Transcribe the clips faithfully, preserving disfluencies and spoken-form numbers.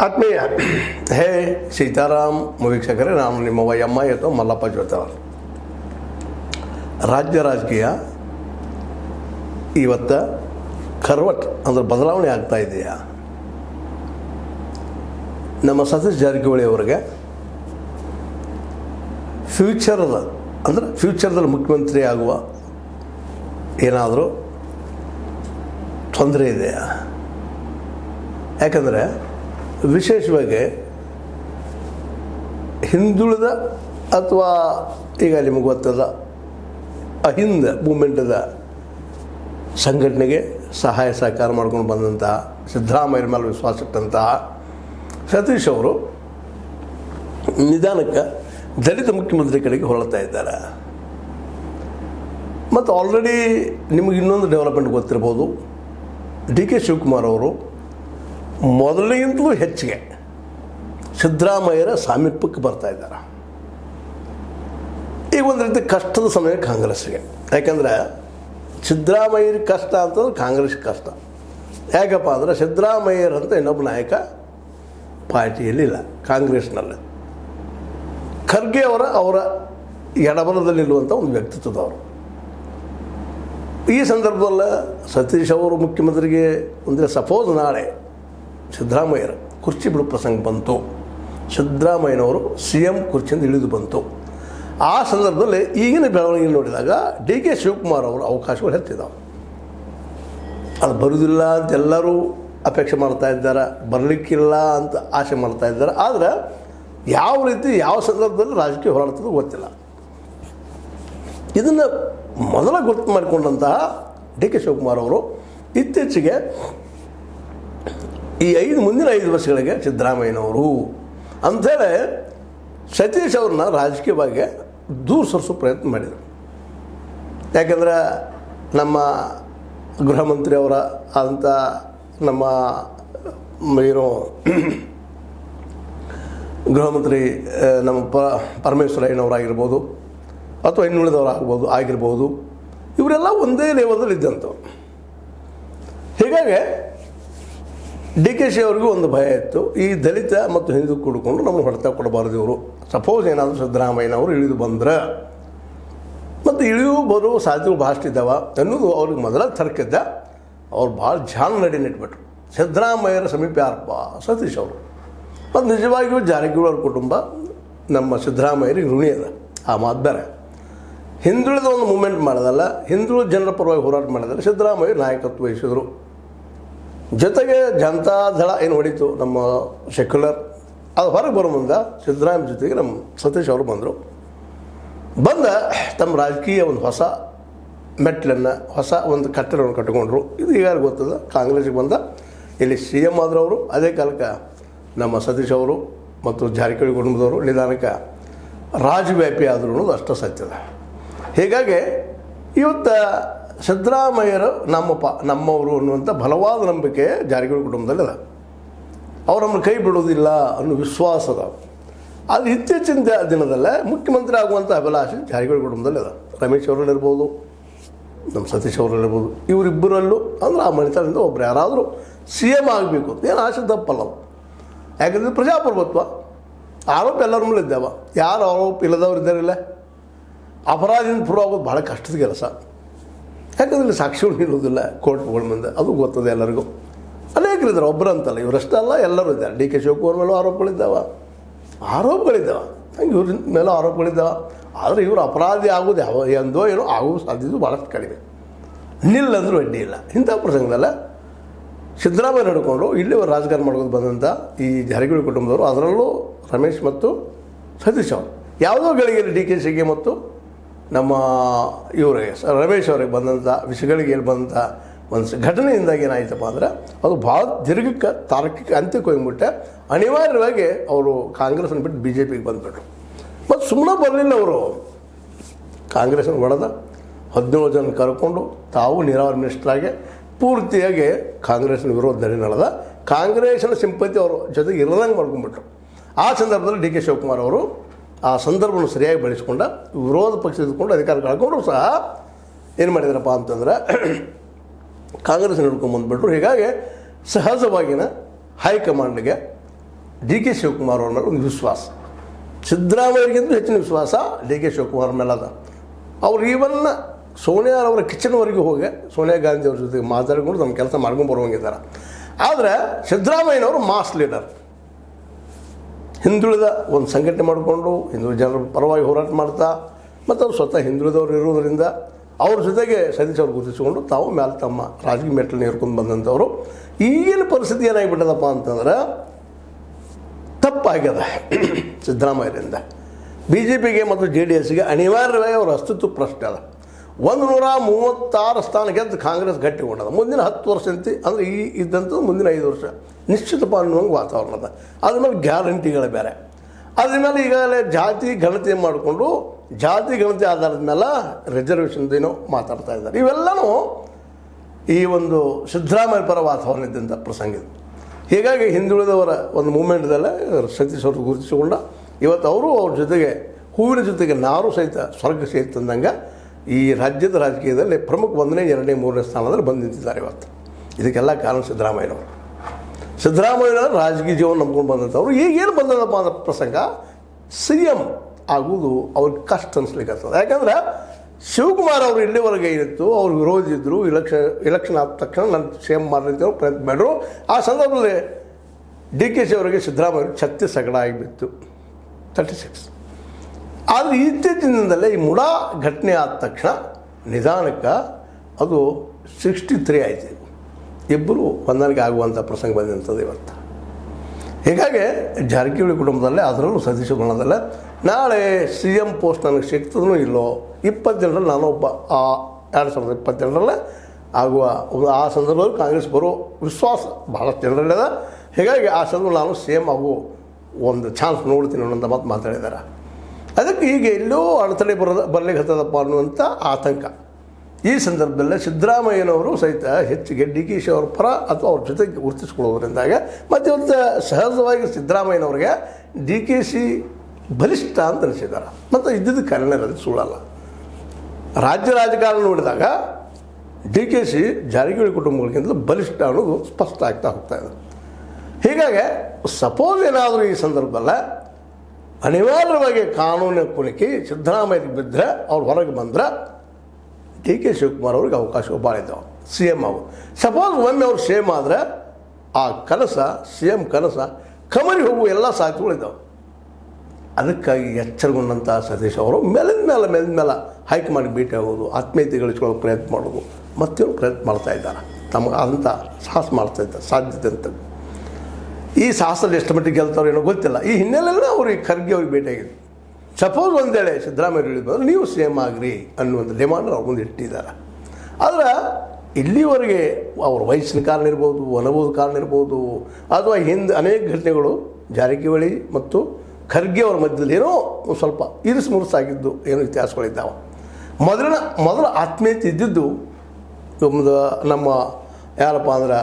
ಆತ್ಮೀಯ ಹೇ ಸೀತಾರಾಮ್ ವೀಕ್ಷಕರೇ, ನಾನು ನಿಮ್ಮ ವೈ ಎಮ್ ಐ ಅಥವಾ ಮಲ್ಲಪ್ಪ ಜೋತವರು. ರಾಜ್ಯ ರಾಜಕೀಯ ಇವತ್ತು ಕರ್ವಟ್ ಅಂದರೆ ಬದಲಾವಣೆ ಆಗ್ತಾ ಇದೆಯಾ? ನಮ್ಮ ಸತೀಶ್ ಜಾರಕಿಹೊಳಿ ಅವರಿಗೆ ಫ್ಯೂಚರದ ಅಂದರೆ ಫ್ಯೂಚರ್ದಲ್ಲಿ ಮುಖ್ಯಮಂತ್ರಿ ಆಗುವ ಏನಾದರೂ ತೊಂದರೆ ಇದೆಯಾ? ಯಾಕಂದರೆ ವಿಶೇಷವಾಗಿ ಹಿಂದುಳಿದ ಅಥವಾ ಈಗ ನಿಮಗೆ ಗೊತ್ತದ ಅಹಿಂದ ಮೂಮೆಂಟದ ಸಂಘಟನೆಗೆ ಸಹಾಯ ಸಹಕಾರ ಮಾಡ್ಕೊಂಡು ಬಂದಂತಹ ಸಿದ್ದರಾಮಯ್ಯ ಮೇಲೆ ವಿಶ್ವಾಸ ಇಟ್ಟಂತಹ ಸತೀಶ್ ಅವರು ನಿಧಾನಕ್ಕೆ ದಲಿತ ಮುಖ್ಯಮಂತ್ರಿ ಕಡೆಗೆ ಹೊರಳ್ತಾ ಇದ್ದಾರೆ. ಮತ್ತು ಆಲ್ರೆಡಿ ನಿಮಗೆ ಇನ್ನೊಂದು ಡೆವಲಪ್ಮೆಂಟ್ ಗೊತ್ತಿರ್ಬೋದು, ಡಿ ಕೆ ಶಿವಕುಮಾರ್ ಅವರು ಮೊದಲಿಗಿಂತಲೂ ಹೆಚ್ಚಿಗೆ ಸಿದ್ದರಾಮಯ್ಯರ ಸಾಮೀಪ್ಯಕ್ಕೆ ಬರ್ತಾ ಇದ್ದಾರೆ. ಈಗ ಒಂದು ರೀತಿ ಕಷ್ಟದ ಸಮಯ ಕಾಂಗ್ರೆಸ್ಗೆ. ಯಾಕೆಂದರೆ ಸಿದ್ದರಾಮಯ್ಯರ ಕಷ್ಟ ಅಂತಂದ್ರೆ ಕಾಂಗ್ರೆಸ್ ಕಷ್ಟ. ಯಾಕಪ್ಪ ಅಂದರೆ ಸಿದ್ದರಾಮಯ್ಯರಂತ ಇನ್ನೊಬ್ಬ ನಾಯಕ ಪಾರ್ಟಿಯಲ್ಲಿಲ್ಲ ಕಾಂಗ್ರೆಸ್ನಲ್ಲಿ. ಖರ್ಗೆ ಅವರ ಅವರ ಎಡಬಲದಲ್ಲಿ ನಿಲ್ಲುವಂಥ ಒಂದು ವ್ಯಕ್ತಿತ್ವದವರು. ಈ ಸಂದರ್ಭದಲ್ಲಿ ಸತೀಶ್ ಅವರು ಮುಖ್ಯಮಂತ್ರಿಗೆ ಅಂದರೆ ಸಪೋಸ್ ನಾಳೆ ಸಿದ್ದರಾಮಯ್ಯರ ಕುರ್ಚಿ ಬಿಡು ಪ್ರಸಂಗ ಬಂತು, ಸಿದ್ದರಾಮಯ್ಯನವರು ಸಿ ಎಂ ಕುರ್ಚಿಯಿಂದ ಇಳಿದು ಬಂತು. ಆ ಸಂದರ್ಭದಲ್ಲಿ ಈಗಿನ ಬೆಳವಣಿಗೆ ನೋಡಿದಾಗ ಡಿ ಕೆ ಶಿವಕುಮಾರ್ ಅವರು ಅವಕಾಶಗಳು ಹೆಚ್ಚಿದ್ದಾವೆ. ಅದು ಬರುವುದಿಲ್ಲ ಅಂತ ಎಲ್ಲರೂ ಅಪೇಕ್ಷೆ ಮಾಡ್ತಾ ಇದ್ದಾರೆ, ಬರಲಿಕ್ಕಿಲ್ಲ ಅಂತ ಆಸೆ ಮಾಡ್ತಾ ಇದ್ದಾರೆ. ಆದರೆ ಯಾವ ರೀತಿ ಯಾವ ಸಂದರ್ಭದಲ್ಲಿ ರಾಜಕೀಯ ಹೋರಾಡ್ತದೋ ಗೊತ್ತಿಲ್ಲ. ಇದನ್ನು ಮೊದಲ ಗುರುತು ಮಾಡಿಕೊಂಡಂತಹ ಡಿ ಕೆ ಶಿವಕುಮಾರ್ ಅವರು ಇತ್ತೀಚೆಗೆ ಈ ಐದು ಮುಂದಿನ ಐದು ವರ್ಷಗಳಿಗೆ ಸಿದ್ದರಾಮಯ್ಯನವರು ಅಂಥೇಳಿ ಸತೀಶ್ ಅವ್ರನ್ನ ರಾಜಕೀಯವಾಗಿ ದೂರ ಸರಿಸೋ ಪ್ರಯತ್ನ ಮಾಡಿದರು. ಯಾಕೆಂದರೆ ನಮ್ಮ ಗೃಹ ಮಂತ್ರಿ ಅವರ ಆದಂಥ ನಮ್ಮ ಏನು ಗೃಹ ಮಂತ್ರಿ ನಮ್ಮ ಪ ಪರಮೇಶ್ವರಯ್ಯನವರಾಗಿರ್ಬೋದು ಅಥವಾ ಇನ್ನುಳಿದವರು ಆಗ್ಬೋದು ಆಗಿರ್ಬೋದು, ಇವರೆಲ್ಲ ಒಂದೇ ಲೆವೆಲ್ದಲ್ಲಿ ಇದ್ದಂಥವ್ರು. ಹೀಗಾಗಿ ಡಿ ಕೆ ಶಿ ಅವ್ರಿಗೂ ಒಂದು ಭಯ ಇತ್ತು, ಈ ದಲಿತ ಮತ್ತು ಹಿಂದೂ ಕೂಡಿಕೊಂಡು ನಮ್ಮನ್ನು ಹೊಡೆತ ಕೊಡಬಾರ್ದು ಇವರು. ಸಪೋಸ್ ಏನಾದರೂ ಸಿದ್ದರಾಮಯ್ಯನವರು ಇಳಿದು ಬಂದ್ರೆ ಮತ್ತು ಇಳಿಯು ಬರುವ ಸಾಧ್ಯತೆಗಳು ಭಾಳ ಇದ್ದಾವೆ ಅನ್ನೋದು ಅವ್ರಿಗೆ ಮೊದಲ ತರ್ಕಿದ್ದ. ಅವ್ರು ಭಾಳ ಜಾಣ ನಡಿ ನೆಟ್ಬಿಟ್ರು. ಸಿದ್ದರಾಮಯ್ಯರ ಸಮೀಪ ಯಾರಪ್ಪ? ಸತೀಶ್ ಅವರು. ಮತ್ತು ನಿಜವಾಗಿಯೂ ಜಾರಕಿಹೊಳಿ ಅವ್ರ ಕುಟುಂಬ ನಮ್ಮ ಸಿದ್ದರಾಮಯ್ಯರಿಗೆ ಋಣಿ ಅದ. ಆ ಮಾತು ಬೇರೆ. ಹಿಂದುಳಿದ ಒಂದು ಮೂಮೆಂಟ್ ಮಾಡೋದಲ್ಲ, ಹಿಂದುಳಿದ ಜನರ ಪರವಾಗಿ ಹೋರಾಟ ಮಾಡೋದಲ್ಲ, ಸಿದ್ದರಾಮಯ್ಯ ನಾಯಕತ್ವ ವಹಿಸಿದರು. ಜೊತೆಗೆ ಜನತಾ ದಳ ಏನು ಹೊಡಿತು ನಮ್ಮ ಸೆಕ್ಯುಲರ್, ಅದು ಹೊರಗೆ ಬರೋ ಮುಂದೆ ಸಿದ್ದರಾಮಯ್ಯ ಜೊತೆಗೆ ನಮ್ಮ ಸತೀಶ್ ಅವರು ಬಂದರು. ಬಂದ ತಮ್ಮ ರಾಜಕೀಯ ಒಂದು ಹೊಸ ಮೆಟ್ಲನ್ನು, ಹೊಸ ಒಂದು ಕಟ್ಟಡವನ್ನು ಕಟ್ಟಿಕೊಂಡ್ರು. ಇದು ಈಗ ಗೊತ್ತದ, ಕಾಂಗ್ರೆಸ್ಗೆ ಬಂದ ಇಲ್ಲಿ ಸಿ ಎಮ್ ಆದರು ಅವರು. ಅದೇ ಕಾಲಕ್ಕೆ ನಮ್ಮ ಸತೀಶ್ ಅವರು ಮತ್ತು ಜಾರಕಿಹೊಳಿ ಕುಟುಂಬದವರು ನಿಧಾನಕ್ಕೆ ರಾಜವ್ಯಾಪಿ ಆದರೂ ಅನ್ನೋದು ಅಷ್ಟು ಸತ್ಯದ. ಹೀಗಾಗಿ ಇವತ್ತು ಸಿದ್ದರಾಮಯ್ಯರು ನಮ್ಮಪ್ಪ ನಮ್ಮವರು ಅನ್ನುವಂಥ ಬಲವಾದ ನಂಬಿಕೆ ಜಾರಕಿಹೊಳಿ ಕುಟುಂಬದಲ್ಲಿದೆ. ಅವ್ರು ನಮ್ಮನ್ನು ಕೈ ಬಿಡೋದಿಲ್ಲ ಅನ್ನೋ ವಿಶ್ವಾಸದ. ಅದು ಇತ್ತೀಚಿನ ದಿನದಲ್ಲೇ ಮುಖ್ಯಮಂತ್ರಿ ಆಗುವಂಥ ಅಭಿಲಾಷೆ ಜಾರಕಿಹೊಳಿ ಕುಟುಂಬದಲ್ಲಿದೆ. ರಮೇಶ್ ಅವರಲ್ಲಿರ್ಬೋದು, ನಮ್ಮ ಸತೀಶ್ ಅವರಲ್ಲಿರ್ಬೋದು. ಇವರಿಬ್ಬರಲ್ಲೂ ಅಂದ್ರೆ ಆ ಮನೆತನದಿಂದ ಒಬ್ಬರು ಯಾರಾದರೂ ಸಿ ಎಮ್ ಆಗಬೇಕು ಅಂತ ಏನು ಆಸೆ ತಪ್ಪಲ್ಲ. ಯಾಕಂದರೆ ಪ್ರಜಾಪ್ರಭುತ್ವ, ಆರೋಪ ಎಲ್ಲರ ಮೇಲೆ ಇದ್ದಾವೆ. ಯಾರು ಆರೋಪ ಇಲ್ಲದವ್ರು ಇದ್ದಾರಿಲ್ಲ. ಅಪರಾಧದಿಂದ ಪ್ರೂವ್ ಆಗೋದು ಭಾಳ ಕಷ್ಟದ ಕೆಲಸ. ಯಾಕಂದರೆ ಇಲ್ಲಿ ಸಾಕ್ಷಿಗಳು ನೀಡೋದಿಲ್ಲ ಕೋರ್ಟ್ಗಳ ಮುಂದೆ, ಅದು ಗೊತ್ತದೆ ಎಲ್ಲರಿಗೂ. ಅನೇಕರಿದ್ದಾರೆ, ಒಬ್ಬರು ಅಂತಲ್ಲ, ಇವರಷ್ಟೇ ಅಲ್ಲ, ಎಲ್ಲರೂ ಇದ್ದಾರೆ. ಡಿ ಕೆ ಶಿವಕುಮಾರ್ ಮೇಲೂ ಆರೋಪಗಳಿದ್ದಾವೆ, ಆರೋಪಗಳಿದ್ದಾವೆ ಹಂಗೆ ಇವ್ರ ಮೇಲೂ ಆರೋಪಗಳಿದ್ದಾವೆ. ಆದರೆ ಇವರು ಅಪರಾಧಿ ಆಗೋದು ಯಾವ ಎಂದೋ ಏನೋ ಆಗುವ ಸಾಧ್ಯತೆ ಭಾಳಷ್ಟು ಕಡಿಮೆ. ನಿಲ್ಲಂದ್ರೂ ಅಡ್ಡಿ ಇಲ್ಲ. ಇಂಥ ಪ್ರಸಂಗದಲ್ಲ ಸಿದ್ದರಾಮಯ್ಯ ನಡ್ಕೊಂಡು ಇಲ್ಲಿ ರಾಜಕಾರಣ ಮಾಡ್ಕೊಂಡು ಬಂದಂಥ ಈ ಜಾರಕಿಹೊಳಿ ಕುಟುಂಬದವರು, ಅದರಲ್ಲೂ ರಮೇಶ್ ಮತ್ತು ಸತೀಶ್ ಅವರು ಯಾವುದೋ ಗಳಿಗೆಯಲ್ಲಿ ಡಿ ಕೆ ಶಿಗೆ ಮತ್ತು ನಮ್ಮ ಇವರಿಗೆ ರಮೇಶ್ ಅವರಿಗೆ ಬಂದಂಥ ವಿಷಯಗಳಿಗೆ ಬಂದಂಥ ಒಂದು ಘಟನೆಯಿಂದಾಗಿ ಏನಾಯ್ತಪ್ಪ ಅಂದರೆ ಅದು ಭಾಳ ದೀರ್ಘಕ್ಕೆ ತಾರ್ಕಿಕ ಅಂತ್ಯಕ್ಕೆ ಹೋಗ್ಬಿಟ್ಟೆ. ಅನಿವಾರ್ಯವಾಗಿ ಅವರು ಕಾಂಗ್ರೆಸ್ನ ಬಿಟ್ಟು ಬಿ ಜೆ ಪಿಗೆ ಬಂದುಬಿಟ್ರು. ಮತ್ತು ಸುಮ್ಮನೆ ಬರಲಿಲ್ಲ ಅವರು. ಕಾಂಗ್ರೆಸ್ನ ಹೊಡೆದ ಹದಿನೇಳು ಜನ ಕರ್ಕೊಂಡು ತಾವು ನೀರಾವರಿ ಮಿನಿಸ್ಟ್ರಾಗಿ ಪೂರ್ತಿಯಾಗಿ ಕಾಂಗ್ರೆಸ್ನ ವಿರೋಧದಲ್ಲಿ ನಡೆದ. ಕಾಂಗ್ರೆಸ್ನ ಸಿಂಪತಿ ಅವರು ಜೊತೆಗೆ ಇರದಂಗೆ ಮಾಡ್ಕೊಂಡ್ಬಿಟ್ರು. ಆ ಸಂದರ್ಭದಲ್ಲಿ ಡಿ ಕೆ ಶಿವಕುಮಾರ್ ಅವರು ಆ ಸಂದರ್ಭವನ್ನು ಸರಿಯಾಗಿ ಬಳಸಿಕೊಂಡ ವಿರೋಧ ಪಕ್ಷ ಇದ್ಕೊಂಡು ಅಧಿಕಾರ ಕಳ್ಕೊಂಡ್ರು ಸಹ ಏನು ಮಾಡಿದಾರಪ್ಪ ಅಂತಂದ್ರೆ ಕಾಂಗ್ರೆಸ್ ನಡ್ಕೊಂಡು ಬಂದುಬಿಟ್ರು. ಹೀಗಾಗಿ ಸಹಜವಾಗಿನ ಹೈಕಮಾಂಡ್ಗೆ ಡಿ ಕೆ ಶಿವಕುಮಾರ್ ಅವ್ರ ಮೇಲೆ ಒಂದು ವಿಶ್ವಾಸ, ಸಿದ್ದರಾಮಯ್ಯರಿಗಿಂತ ಹೆಚ್ಚಿನ ವಿಶ್ವಾಸ ಡಿ ಕೆ ಶಿವಕುಮಾರ್ ಮೇಲೆ ಅದ. ಅವ್ರು ಈವನ್ ಸೋನಿಯಾ ಅವರ ಕಿಚನ್ವರೆಗೂ ಹೋಗಿ ಸೋನಿಯಾ ಗಾಂಧಿ ಅವ್ರ ಜೊತೆಗೆ ಮಾತಾಡಿಕೊಂಡು ನಮ್ಮ ಕೆಲಸ ಮಾಡ್ಕೊಂಡು ಬರುವಂಗಿದ್ದಾರೆ. ಆದರೆ ಸಿದ್ದರಾಮಯ್ಯನವರು ಮಾಸ್ ಲೀಡರ್, ಹಿಂದುಳಿದ ಒಂದು ಸಂಘಟನೆ ಮಾಡಿಕೊಂಡು ಹಿಂದುಳಿದ ಜನರ ಪರವಾಗಿ ಹೋರಾಟ ಮಾಡ್ತಾ ಮತ್ತು ಅವ್ರು ಸ್ವತಃ ಹಿಂದುಳಿದವರು ಇರೋದರಿಂದ ಅವ್ರ ಜೊತೆಗೆ ಸತೀಶ್ ಅವ್ರು ಗುರುತಿಸಿಕೊಂಡು ತಾವು ಮೇಲೆ ತಮ್ಮ ರಾಜಕೀಯ ಮೆಟ್ಟಲನ್ನ ಏರ್ಕೊಂಡು ಬಂದಂಥವ್ರು. ಈಗಿನ ಪರಿಸ್ಥಿತಿ ಏನಾಗಿಬಿಟ್ಟದಪ್ಪ ಅಂತಂದ್ರೆ ತಪ್ಪಾಗ್ಯದ ಸಿದ್ದರಾಮಯ್ಯರಿಂದ ಬಿ ಜೆ ಪಿಗೆ ಮತ್ತು ಜೆ ಡಿ ಎಸ್ಗೆ ಅನಿವಾರ್ಯವಾಗಿ ಅವರ ಅಸ್ತಿತ್ವ ಪ್ರಶ್ನೆ ಅದ. ಒಂದು ನೂರ ಮೂವತ್ತಾರು ಸ್ಥಾನ ಗೆದ್ದು ಕಾಂಗ್ರೆಸ್ ಗಟ್ಟಿಗೊಂಡದ. ಮುಂದಿನ ಹತ್ತು ವರ್ಷ ಅಂತಿ ಅಂದರೆ ಈ ಇದ್ದಂಥದ್ದು ಮುಂದಿನ ಐದು ವರ್ಷ ನಿಶ್ಚಿತಪ್ಪ ಅನ್ನುವಂಗೆ ವಾತಾವರಣ ಅದ. ಅದ್ರ ಮೇಲೆ ಗ್ಯಾರಂಟಿಗಳು ಬೇರೆ. ಅದ್ರ ಮೇಲೆ ಈಗಾಗಲೇ ಜಾತಿ ಗಣತಿ ಮಾಡಿಕೊಂಡು ಜಾತಿ ಗಣತಿ ಆಧಾರದ ಮೇಲೆ ರಿಸರ್ವೇಷನ್ದೇನೋ ಮಾತಾಡ್ತಾ ಇದ್ದಾರೆ. ಇವೆಲ್ಲವೂ ಈ ಒಂದು ಸಿದ್ದರಾಮಯ್ಯ ಪರ ವಾತಾವರಣ ಇದ್ದಂಥ ಪ್ರಸಂಗ ಇದು. ಹೀಗಾಗಿ ಹಿಂದುಳಿದವರ ಒಂದು ಮೂಮೆಂಟ್ದಲ್ಲೇ ಸತೀಶ್ ಅವರು ಗುರುತಿಸಿಕೊಂಡ ಇವತ್ತು ಅವರು ಅವ್ರ ಜೊತೆಗೆ ಹೂವಿನ ಜೊತೆಗೆ ನಾರು ಸಹಿತ ಸ್ವರ್ಗ ಸಹಿತ ತಂದಂಗೆ ಈ ರಾಜ್ಯದ ರಾಜಕೀಯದಲ್ಲಿ ಪ್ರಮುಖ ಒಂದನೇ ಎರಡನೇ ಮೂರನೇ ಸ್ಥಾನದಲ್ಲಿ ಬಂದು ನಿಂತಿದ್ದಾರೆ ಇವತ್ತು. ಇದಕ್ಕೆಲ್ಲ ಕಾರಣ ಸಿದ್ದರಾಮಯ್ಯನವರು. ಸಿದ್ದರಾಮಯ್ಯನವರು ರಾಜಕೀಯ ಜೀವನ ನಂಬ್ಕೊಂಡು ಬಂದಂಥವ್ರು. ಈಗೇನು ಬಂದದಪ್ಪ ಅನ್ನೋ ಪ್ರಸಂಗ ಸಿ ಎಮ್ ಆಗುವುದು ಅವ್ರಿಗೆ ಕಷ್ಟ ಅನಿಸ್ಲಿಕ್ಕೆ ಆಗ್ತದೆ. ಯಾಕಂದ್ರೆ ಶಿವಕುಮಾರ್ ಅವರು ಇಲ್ಲಿವರೆಗೆ ಏನಿತ್ತು ಅವ್ರು ವಿರೋಧಿ ಇದ್ದರು. ಇಲೆಕ್ಷನ್ ಇಲೆಕ್ಷನ್ ಆದ ತಕ್ಷಣ ನಾನು ಸಿ ಎಮ್ ಮಾಡಿದ್ರು ಪ್ರಯತ್ನ ಮಾಡಿದ್ರು. ಆ ಸಂದರ್ಭದಲ್ಲಿ ಡಿ ಕೆ ಶಿ ಅವರಿಗೆ ಸಿದ್ದರಾಮಯ್ಯ ಛತ್ತೀಸ್ ಸಗಡ ಆಗಿಬಿತ್ತು, ತರ್ಟಿ ಸಿಕ್ಸ್. ಆದರೆ ಇತ್ತೀಚಿನ ದಿನದಲ್ಲೇ ಈ ಮುಡಾ ಘಟನೆ ಆದ ತಕ್ಷಣ ನಿಧಾನಕ್ಕೆ ಅದು ಸಿಕ್ಸ್ಟಿ ತ್ರೀ ಆಯಿತು. ಇಬ್ಬರು ಹೊಂದಾಣಿಕೆ ಆಗುವಂಥ ಪ್ರಸಂಗ ಬಂದಂಥದ್ದು ಇವತ್ತು. ಹೀಗಾಗಿ ಜಾರಕಿಹೊಳಿ ಕುಟುಂಬದಲ್ಲೇ ಅದರಲ್ಲೂ ಸತೀಶ್ ಗುಣದಲ್ಲೇ ನಾಳೆ ಸಿ ಎಮ್ ಪೋಸ್ಟ್ ನನಗೆ ಸಿಗ್ತದೂ ಇಲ್ಲೋ ಇಪ್ಪತ್ತೆರಡರಲ್ಲಿ ನಾನು ಒಬ್ಬ ಆ ಎರಡು ಸಾವಿರದ ಇಪ್ಪತ್ತೆರಡರಲ್ಲೇ ಆಗುವ ಆ ಸಂದರ್ಭದಲ್ಲಿ ಕಾಂಗ್ರೆಸ್ ಬರೋ ವಿಶ್ವಾಸ ಭಾಳಷ್ಟು ಜನರಲ್ಲಿದೆ. ಹೀಗಾಗಿ ಆ ಸಂದರ್ಭದಲ್ಲಿ ನಾನು ಸಿ ಎಮ್ ಆಗುವ ಒಂದು ಚಾನ್ಸ್ ನೋಡ್ತೀನಿ ಅನ್ನೋಂಥ ಮಾತು ಮಾತಾಡಿದ್ದಾರೆ. ಅದಕ್ಕೆ ಈಗ ಎಲ್ಲೋ ಅಡೆತಡೆ ಬರೋದ ಬರಲಿಕ್ಕೆ ಹತ್ತದಪ್ಪ ಅನ್ನುವಂಥ ಆತಂಕ. ಈ ಸಂದರ್ಭದಲ್ಲೇ ಸಿದ್ದರಾಮಯ್ಯನವರು ಸಹಿತ ಹೆಚ್ಚಿಗೆ ಡಿ ಕೆ ಶಿ ಅವ್ರ ಪರ ಅಥವಾ ಅವ್ರ ಜೊತೆಗೆ ಗುರುತಿಸ್ಕೊಳ್ಳೋದ್ರಿಂದಾಗ ಮತ್ತು ಇವತ್ತು ಸಹಜವಾಗಿ ಸಿದ್ದರಾಮಯ್ಯನವ್ರಿಗೆ ಡಿ ಕೆ ಶಿ ಬಲಿಷ್ಠ ಅಂತ ಅನಿಸಿದ್ದಾರೆ. ಮತ್ತು ಇದ್ದಿದ್ದು ಕಾರಣ ಇರೋದು ಸುಳ್ಳಲ್ಲ. ರಾಜ್ಯ ರಾಜಕಾರಣ ನೋಡಿದಾಗ ಡಿ ಕೆ ಶಿ ಜಾರಕಿಹೊಳಿ ಕುಟುಂಬಗಳಿಗಿಂತಲೂ ಬಲಿಷ್ಠ ಅನ್ನೋದು ಸ್ಪಷ್ಟ ಆಗ್ತಾ ಹೋಗ್ತಾ ಇದೆ. ಹೀಗಾಗಿ ಸಪೋಸ್ ಏನಾದರೂ ಈ ಸಂದರ್ಭದಲ್ಲೇ ಅನಿವಾರ್ಯವಾಗಿ ಕಾನೂನಿನ ಕುಣಿಕೆ ಸಿದ್ದರಾಮಯ್ಯಗೆ ಬಿದ್ದರೆ ಅವ್ರು ಹೊರಗೆ ಬಂದ್ರೆ ಡಿ ಕೆ ಶಿವಕುಮಾರ್ ಅವ್ರಿಗೆ ಅವಕಾಶ ಭಾಳ ಇದ್ದಾವೆ ಸಿ ಎಮ್ ಅವರು. ಸಪೋಸ್ ಒಮ್ಮೆ ಅವ್ರು ಸಿ ಎಮ್ ಆದರೆ ಆ ಕನಸ ಸಿ ಎಮ್ ಕನಸ ಕಮರಿ ಹೋಗುವ ಎಲ್ಲ ಸಾಧ್ಯತೆಗಳಿದ್ದಾವೆ. ಅದಕ್ಕಾಗಿ ಎಚ್ಚರಗೊಂಡಂಥ ಸತೀಶ್ ಅವರು ಮೇಲಿನ ಮೇಲೆ ಮೇಲಿನ ಮೇಲೆ ಹೈಕಮಾಂಡ್ ಭೇಟಿ ಆಗೋದು, ಆತ್ಮೀಯತೆ ಗಳಿಸ್ಕೊಳ್ಳೋ ಪ್ರಯತ್ನ ಮಾಡೋದು ಮತ್ತೇನು ಪ್ರಯತ್ನ ಮಾಡ್ತಾ ಇದ್ದಾರೆ. ತಮಗೆ ಆದಂಥ ಸಾಹಸ ಮಾಡ್ತಾ ಇದ್ದಾರೆ ಸಾಧ್ಯತೆ ಅಂತ. ಈ ಸಾಹಸದಲ್ಲಿ ಎಷ್ಟು ಮಟ್ಟಿಗೆ ಗೆಲ್ತಾರೋ ಏನೋ ಗೊತ್ತಿಲ್ಲ. ಈ ಹಿನ್ನೆಲೆಯಲ್ಲಿ ಅವ್ರಿಗೆ ಖರ್ಗೆ ಅವ್ರಿಗೆ ಭೇಟಿಯಾಗಿದ್ದು. ಸಪೋಸ್ ಒಂದು ವೇಳೆ ಸಿದ್ದರಾಮಯ್ಯ ಹೇಳಿದ್ರು ನೀವು ಸಿ ಎಮ್ ಆಗ್ರಿ ಅನ್ನುವಂಥ ಡಿಮಾಂಡ್ ಅವ್ರ ಮುಂದೆ ಇಟ್ಟಿದ್ದಾರೆ. ಆದರೆ ಇಲ್ಲಿವರೆಗೆ ಅವ್ರ ವಯಸ್ಸಿನ ಕಾರಣ ಇರ್ಬೋದು, ಅನುಭವದ ಕಾರಣ ಇರ್ಬೋದು, ಅಥವಾ ಹಿಂದೆ ಅನೇಕ ಘಟನೆಗಳು ಜಾರಕಿಹೊಳಿ ಮತ್ತು ಖರ್ಗೆ ಅವ್ರ ಮಧ್ಯದಲ್ಲಿ ಏನೋ ಸ್ವಲ್ಪ ಇರಿಸು ಮುರುಸಾಗಿದ್ದು ಏನೋ ಇತಿಹಾಸಗಳಿದ್ದಾವೆ. ಮೊದಲಿನ ಮೊದಲ ಆತ್ಮೀಯತೆ ಇದ್ದಿದ್ದು ಒಂದು ನಮ್ಮ ಯಾರಪ್ಪ ಅಂದ್ರೆ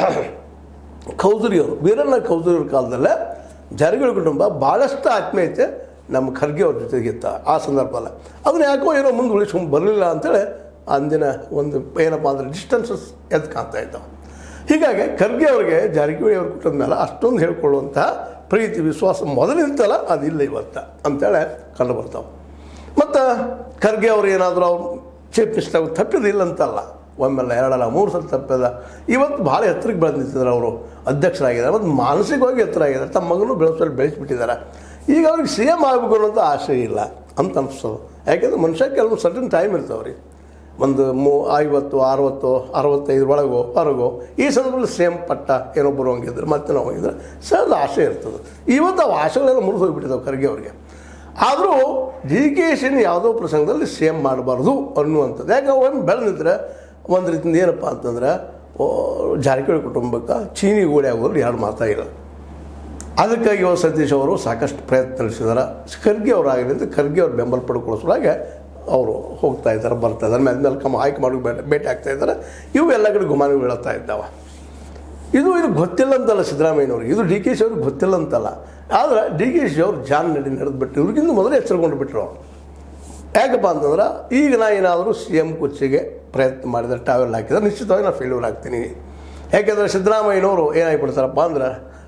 ಕೌದರಿಯವರು ವೀರಣ್ಣ ಕೌದರಿಯವ್ರ ಕಾಲದಲ್ಲೇ ಜಾರಕಿಹೊಳಿ ಕುಟುಂಬ ಭಾಳಷ್ಟು ಆತ್ಮೀಯತೆ ನಮ್ಮ ಖರ್ಗೆ ಅವ್ರ ಜೊತೆಗಿತ್ತ. ಆ ಸಂದರ್ಭದಲ್ಲಿ ಅದನ್ನ ಯಾಕೋ ಏನೋ ಮುಂದೆ ಉಳಿಸ್ಕೊಂಡು ಬರಲಿಲ್ಲ ಅಂಥೇಳಿ ಅಂದಿನ ಒಂದು ಏನಪ್ಪ ಅಂದರೆ ಡಿಸ್ಟೆನ್ಸಸ್ ಎದ್ದು ಕಾಣ್ತಾ ಇದ್ದಾವೆ. ಹೀಗಾಗಿ ಖರ್ಗೆ ಅವರಿಗೆ ಜಾರಕಿಹೊಳಿ ಅವ್ರ ಕುಟುಂಬದ ಮೇಲೆ ಅಷ್ಟೊಂದು ಹೇಳ್ಕೊಳ್ಳುವಂಥ ಪ್ರೀತಿ ವಿಶ್ವಾಸ ಮೊದಲಿಂತಲ್ಲ ಅದಿಲ್ಲ ಇವತ್ತು ಅಂತೇಳಿ ಕಂಡು ಬರ್ತಾವೆ. ಮತ್ತು ಖರ್ಗೆ ಅವ್ರು ಏನಾದರೂ ಅವ್ರು ಚೀಫ್ ಮಿನಿಸ್ಟರ್ ತಪ್ಪಿದಿಲ್ಲ ಅಂತಲ್ಲ, ಒಮ್ಮೆಲ್ಲ ಎರಡಲ್ಲ ಮೂರು ಸಲ ತಪ್ಪಿದ. ಇವತ್ತು ಭಾಳ ಎತ್ತರಕ್ಕೆ ಬೆಳೆದು ನಿಂತಿದ್ದಾರೆ. ಅವರು ಅಧ್ಯಕ್ಷರಾಗಿದ್ದಾರೆ ಮತ್ತು ಮಾನಸಿಕವಾಗಿ ಎತ್ತರ ಆಗಿದ್ದಾರೆ. ತಮ್ಮ ಮಗನೂ ಬೆಳೆಸಲ್ಲಿ ಬೆಳೆಸಿಬಿಟ್ಟಿದ್ದಾರೆ. ಈಗ ಅವ್ರಿಗೆ ಸಿ ಎಮ್ ಆಗಬೇಕು ಅನ್ನೋಂಥ ಆಸೆ ಇಲ್ಲ ಅಂತ ಅನಿಸ್ತದೆ. ಯಾಕೆಂದರೆ ಮನುಷ್ಯ ಕೆಲವು ಸರ್ಟನ್ ಟೈಮ್ ಇರ್ತಾವೆ ರೀ. ಒಂದು ಮೂ ಐವತ್ತು ಅರವತ್ತು ಅರವತ್ತೈದು ಒಳಗೋ ಹೊರಗೋ ಈ ಸಂದರ್ಭದಲ್ಲಿ ಸೇಮ್ ಪಟ್ಟ ಏನೋ ಬರುವಂಗಿದ್ರೆ ಮತ್ತೆ ನಾವು ಹೋಗಿದ್ರೆ ಸಹಜ ಆಸೆ ಇರ್ತದೆ. ಇವತ್ತು ಅವು ಆಸೆಗಳೆಲ್ಲ ಮುರಿದು ಹೋಗಿಬಿಟ್ಟಿದ್ದಾವೆ ಖರ್ಗೆ ಅವ್ರಿಗೆ. ಆದರೂ ಡಿ ಕೆ ಶಿನ ಯಾವುದೋ ಪ್ರಸಂಗದಲ್ಲಿ ಸೇಮ್ ಮಾಡಬಾರ್ದು ಅನ್ನುವಂಥದ್ದು. ಯಾಕೆ ಒಮ್ಮೆ ಬೆಳೆದಿದ್ರೆ ಒಂದು ರೀತಿಯಿಂದ ಏನಪ್ಪ ಅಂತಂದ್ರೆ ಜಾರಕಿಹೊಳಿ ಕುಟುಂಬಕ್ಕೆ ಚೀನಿ ಗೋಡೆ ಆಗೋದ್ರಲ್ಲಿ ಎರಡು ಮಾತಾಗಿಲ್ಲ. ಅದಕ್ಕಾಗಿ ಇವಾಗ ಸತೀಶ್ ಅವರು ಸಾಕಷ್ಟು ಪ್ರಯತ್ನ ನಡೆಸಿದ್ದಾರೆ. ಖರ್ಗೆ ಅವರಾಗಲಿ ಅಂತ ಖರ್ಗೆ ಅವ್ರು ಬೆಂಬಲ ಪಡ್ಕೊಳ್ಳೋದ್ರೊಳಗೆ ಅವರು ಹೋಗ್ತಾ ಇದ್ದಾರೆ, ಬರ್ತಾ ಇದ್ದಾರೆ, ಮೇಲೆ ಮೇಲೆ ಕಮ್ಮ ಆಯ್ಕೆ ಮಾಡಿ ಭೇಟಿ ಭೇಟಿ ಆಗ್ತಾ ಇದ್ದಾರೆ. ಇವು ಎಲ್ಲ ಕಡೆ ಗುಮಾನಿ ಬೀಳುತ್ತಾ ಇದ್ದಾವೆ. ಇದು ಇದು ಗೊತ್ತಿಲ್ಲ ಅಂತಲ್ಲ ಸಿದ್ದರಾಮಯ್ಯನವ್ರಿಗೆ, ಇದು ಡಿ ಕೆ ಶಿ ಅವ್ರಿಗೆ ಗೊತ್ತಿಲ್ಲ ಅಂತಲ್ಲ. ಆದರೆ ಡಿ ಕೆ ಶಿ ಅವ್ರು ಜಾನ್ ನಡಿ ನಡೆದುಬಿಟ್ಟು ಇವ್ರಿಗಿಂತ ಮೊದಲೇ ಎಚ್ಚರಗೊಂಡು ಬಿಟ್ಟರು ಅವ್ರು. ಯಾಕಪ್ಪ ಅಂತಂದ್ರೆ ಈಗ ನಾ ಏನಾದರೂ ಸಿ ಎಮ್ ಕುರ್ಚಿಗೆ ಪ್ರಯತ್ನ ಮಾಡಿದರೆ ಟಾವೆಲ್ ಹಾಕಿದ್ರೆ ನಿಶ್ಚಿತವಾಗಿ ನಾನು ಫೇಲ್ಯೂರ್ ಆಗ್ತೀನಿ. ಯಾಕೆಂದರೆ ಸಿದ್ದರಾಮಯ್ಯನವರು ಏನಾಗಿಬಿಡ್ತಾರಪ್ಪ ಅಂದ್ರೆ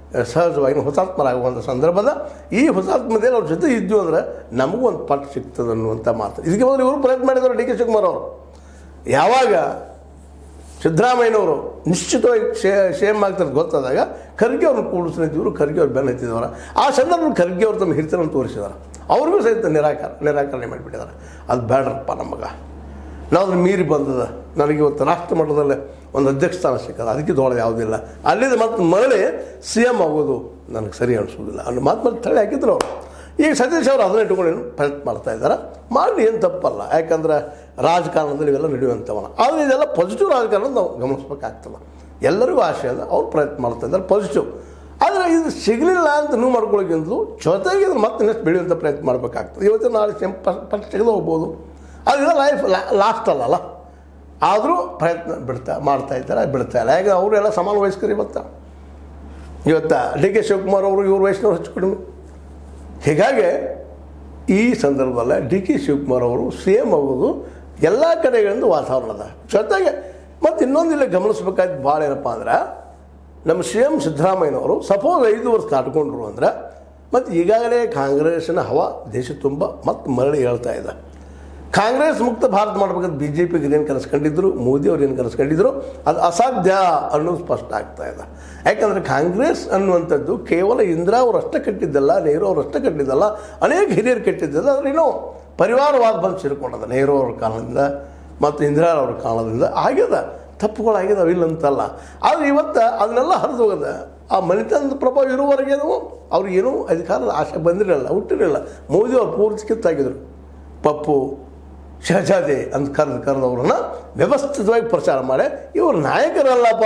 ಸಹಜವಾಗಿ ಹುತಾತ್ಮರಾಗುವಂಥ ಸಂದರ್ಭದ ಈ ಹುತಾತ್ಮದಲ್ಲಿ ಅವ್ರ ಜೊತೆ ಇದ್ವು ಅಂದ್ರೆ ನಮಗೂ ಒಂದು ಪಟ್ಟು ಸಿಗ್ತದೆ ಅನ್ನುವಂಥ ಮಾತು. ಇದಕ್ಕೆ ಮೊದಲು ಇವರು ಪ್ರಯತ್ನ ಮಾಡಿದವರು ಡಿ ಕೆ ಶಿವಕುಮಾರ್ ಅವರು. ಯಾವಾಗ ಸಿದ್ದರಾಮಯ್ಯನವರು ನಿಶ್ಚಿತವಾಗಿ ಶೇ ಶೇಮ್ ಆಗ್ತಾರೆ ಗೊತ್ತಾದಾಗ ಖರ್ಗೆ ಅವ್ರನ್ನ ಕೂಡಿಸ್ತಿದ್ರು, ಖರ್ಗೆ ಅವ್ರು ಬೆನ್ನ ಹತ್ತಿದವರು. ಆ ಸಂದರ್ಭದಲ್ಲಿ ಖರ್ಗೆ ಅವರು ತಮ್ಮ ಹಿರಿತನನ್ನು ತೋರಿಸಿದ್ದಾರೆ. ಅವ್ರಿಗೂ ಸಹಿತ ನಿರಾಕಾರ ನಿರಾಕರಣೆ ಮಾಡಿಬಿಟ್ಟಿದ್ದಾರೆ. ಅದು ಬೇಡ್ರಪ್ಪ ನಮಗೆ, ನಾವು ಅದನ್ನು ಮೀರಿ ಬಂದದ, ನನಗೆ ಇವತ್ತು ರಾಷ್ಟ್ರ ಮಟ್ಟದಲ್ಲಿ ಒಂದು ಅಧ್ಯಕ್ಷ ಸ್ಥಾನ ಸಿಕ್ಕದ, ಅದಕ್ಕೆ ದೊಡ್ಡದು ಯಾವುದಿಲ್ಲ, ಅಲ್ಲಿಂದ ಮತ್ತೆ ಮರಳಿ ಸಿ ಎಮ್ ಆಗೋದು ನನಗೆ ಸರಿ ಅನಿಸೋದಿಲ್ಲ ಅನ್ನೋ ಮಾತು ಮತ್ತೆ ತಳ್ಳಿ ಹಾಕಿದ್ರು ಅವರು. ಈಗ ಸತೀಶ್ ಅವರು ಅದನ್ನ ಇಟ್ಕೊಂಡು ಪ್ರಯತ್ನ ಮಾಡ್ತಾ ಇದ್ದಾರೆ. ಮಾಡಲಿ, ಏನು ತಪ್ಪಲ್ಲ, ಯಾಕಂದ್ರೆ ರಾಜಕಾರಣದಲ್ಲಿ ಇವೆಲ್ಲ ನಡೆಯುವಂಥವನ. ಆದರೆ ಇದೆಲ್ಲ ಪಾಸಿಟಿವ್ ರಾಜಕಾರಣ ನಾವು ಗಮನಿಸ್ಬೇಕಾಗ್ತದೆ. ಎಲ್ಲರಿಗೂ ಆಸೆ ಅದ, ಅವ್ರು ಪ್ರಯತ್ನ ಮಾಡ್ತಾ ಇದ್ದಾರೆ ಪಾಸಿಟಿವ್. ಆದರೆ ಇದು ಸಿಗಲಿಲ್ಲ ಅಂತ ನೀವು ಮಾಡ್ಕೊಳ್ಳೋಕ್ಕಿಂತಲೂ ಜೊತೆಗೆ ಇದನ್ನು ಮತ್ತೆ ನೆಕ್ಸ್ಟ್ ಬೆಳೆಯುವಂಥ ಪ್ರಯತ್ನ ಮಾಡಬೇಕಾಗ್ತದೆ. ಇವತ್ತು ನಾಳೆ ಸೆಂಪ್ ಫಸ್ಟ್ ತೆಗೆದು ಹೋಗ್ಬೋದು, ಅದರಿಂದ ಲೈಫ್ ಲಾಸ್ಟ್ ಅಲ್ಲಲ್ಲ. ಆದರೂ ಪ್ರಯತ್ನ ಬಿಡ್ತಾ ಮಾಡ್ತಾ ಇದ್ದಾರೆ, ಬಿಡ್ತಾ ಇಲ್ಲ. ಯಾಕೆ ಅವರೆಲ್ಲ ಸಮಾನ ವಯಸ್ಕರು. ಇವತ್ತು ಇವತ್ತು ಡಿ ಕೆ ಶಿವಕುಮಾರ್ ಅವರು ಇವ್ರ ವಯಸ್ಸಿನವ್ರು ಹೆಚ್ಚು ಕಡಿಮೆ. ಹೀಗಾಗಿ ಈ ಸಂದರ್ಭದಲ್ಲಿ ಡಿ ಕೆ ಶಿವಕುಮಾರ್ ಅವರು ಸಿ ಎಮ್ ಆಗೋದು ಎಲ್ಲ ಕಡೆಗಳಿಂದ ವಾತಾವರಣ ಅದ. ಜೊತೆಗೆ ಮತ್ತು ಇನ್ನೊಂದಿಲ್ಲ ಗಮನಿಸ್ಬೇಕಾಯ್ತು ಭಾಳ ಏನಪ್ಪ ಅಂದ್ರೆ, ನಮ್ಮ ಸಿ ಎಮ್ ಸಿದ್ದರಾಮಯ್ಯನವರು ಸಪೋಸ್ ಐದು ವರ್ಷ ದಾಟ್ಕೊಂಡ್ರು ಅಂದ್ರೆ ಮತ್ತು ಈಗಾಗಲೇ ಕಾಂಗ್ರೆಸ್ಸಿನ ಹವಾ ದೇಶ ತುಂಬ ಮತ್ತು ಮರಳಿ ಹೇಳ್ತಾ ಇದೆ. ಕಾಂಗ್ರೆಸ್ ಮುಕ್ತ ಭಾರತ ಮಾಡ್ಬೇಕಂತ ಬಿ ಜೆ ಪಿಗೆ ಏನು ಕನಸ್ಕೊಂಡಿದ್ರು, ಮೋದಿ ಅವ್ರು ಏನು ಕನಸ್ಕೊಂಡಿದ್ರು, ಅದು ಅಸಾಧ್ಯ ಅನ್ನೋದು ಸ್ಪಷ್ಟ ಆಗ್ತಾ ಇದೆ. ಯಾಕಂದರೆ ಕಾಂಗ್ರೆಸ್ ಅನ್ನುವಂಥದ್ದು ಕೇವಲ ಇಂದಿರಾ ಅವರು ಅಷ್ಟೇ ಕಟ್ಟಿದ್ದಲ್ಲ, ನೆಹರು ಅವರು ಅಷ್ಟೇ ಕಟ್ಟಿದ್ದಲ್ಲ, ಅನೇಕ ಹಿರಿಯರು ಕಟ್ಟಿದ್ದಲ್ಲ. ಆದರೆ ಏನೋ ಪರಿವಾರವಾದ ಬಂದು ಸೇರಿಕೊಂಡದ ನೆಹರು ಅವ್ರ ಕಾಲದಿಂದ ಮತ್ತು ಇಂದಿರಾ ಅವ್ರ ಕಾಲದಿಂದ ಆಗ್ಯದ. ತಪ್ಪುಗಳಾಗ್ಯದ, ಇಲ್ಲಂತಲ್ಲ. ಆದರೆ ಇವತ್ತು ಅದನ್ನೆಲ್ಲ ಹರಿದು ಹೋಗದ. ಆ ಮನೆತನದ ಪ್ರಭಾವ ಇರುವವರೆಗೇನು ಅವ್ರಿಗೇನೂ ಅಧಿಕಾರದ ಆಸೆ ಬಂದಿರಲಿಲ್ಲ, ಹುಟ್ಟಿರಲಿಲ್ಲ. ಮೋದಿ ಅವ್ರು ಪೂರ್ತಿ ಕಿತ್ತಾಗಿದ್ರು. ಪಪ್ಪು ಶಹಜಾದೆ ಅಂತ ಕರೆದು ಕರೆದವ್ರನ್ನ ವ್ಯವಸ್ಥಿತವಾಗಿ ಪ್ರಚಾರ ಮಾಡಿ ಇವರು ನಾಯಕರಲ್ಲಪ್ಪ,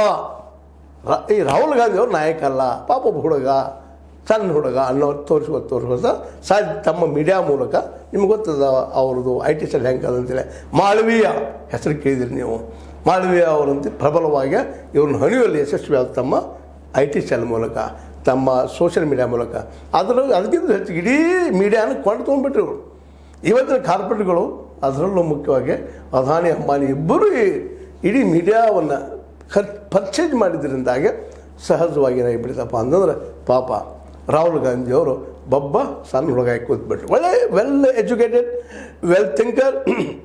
ಈ ರಾಹುಲ್ ಗಾಂಧಿ ಅವ್ರು ನಾಯಕ ಅಲ್ಲ, ಪಾಪ ಹುಡುಗ, ಸಣ್ಣ ಹುಡುಗ ಅನ್ನೋ ತೋರಿಸ್ಕೊತ ತೋರಿಸ್ಕೊತ ಸಾಧ್ಯ ತಮ್ಮ ಮೀಡಿಯಾ ಮೂಲಕ ನಿಮ್ಗೆ ಗೊತ್ತದ ಅವ್ರದ್ದು ಐ ಟಿ ಸೆಲ್ ಹೆಂಗೆ ಅದಂತೇಳಿ. ಮಾಳವೀಯ ಹೆಸರು ಕೇಳಿದಿರಿ ನೀವು. ಮಾಳವೀಯ ಅವರಂತೆ ಪ್ರಬಲವಾಗಿ ಇವ್ರನ್ನ ಹಣಿಯುವಲ್ಲಿ ಯಶಸ್ವಿ ಆದ ತಮ್ಮ ಐ ಟಿ ಸೆಲ್ ಮೂಲಕ, ತಮ್ಮ ಸೋಷಿಯಲ್ ಮೀಡಿಯಾ ಮೂಲಕ. ಅದರ ಅದಕ್ಕಿಂತ ಹೆಚ್ಚು ಇಡೀ ಮೀಡಿಯಾನ ಕೊಂಡು ತೊಗೊಂಡ್ಬಿಟ್ರು ಇವರು. ಇವತ್ತಿನ ಕಾರ್ಪೊರೇಟ್ಗಳು, ಅದರಲ್ಲೂ ಮುಖ್ಯವಾಗಿ ಅದಾನಿ ಅಂಬಾನಿ ಇಬ್ಬರು ಇಡೀ ಮೀಡಿಯಾವನ್ನು ಖರ್ ಪರ್ಚೇಸ್ ಮಾಡಿದ್ರಿಂದಾಗೆ ಸಹಜವಾಗಿ ಏನಾಗಿಬಿಡ್ತಪ್ಪ ಅಂತಂದ್ರೆ ಪಾಪ ರಾಹುಲ್ ಗಾಂಧಿಯವರು ಬೊಬ್ಬ ಸಣ್ಣ ಹುಡುಗಾಗಿ ಕೂತ್ಬಿಟ್ರು. ಒಳ್ಳೆ ವೆಲ್ ಎಜುಕೇಟೆಡ್, ವೆಲ್ ಥಿಂಕರ್,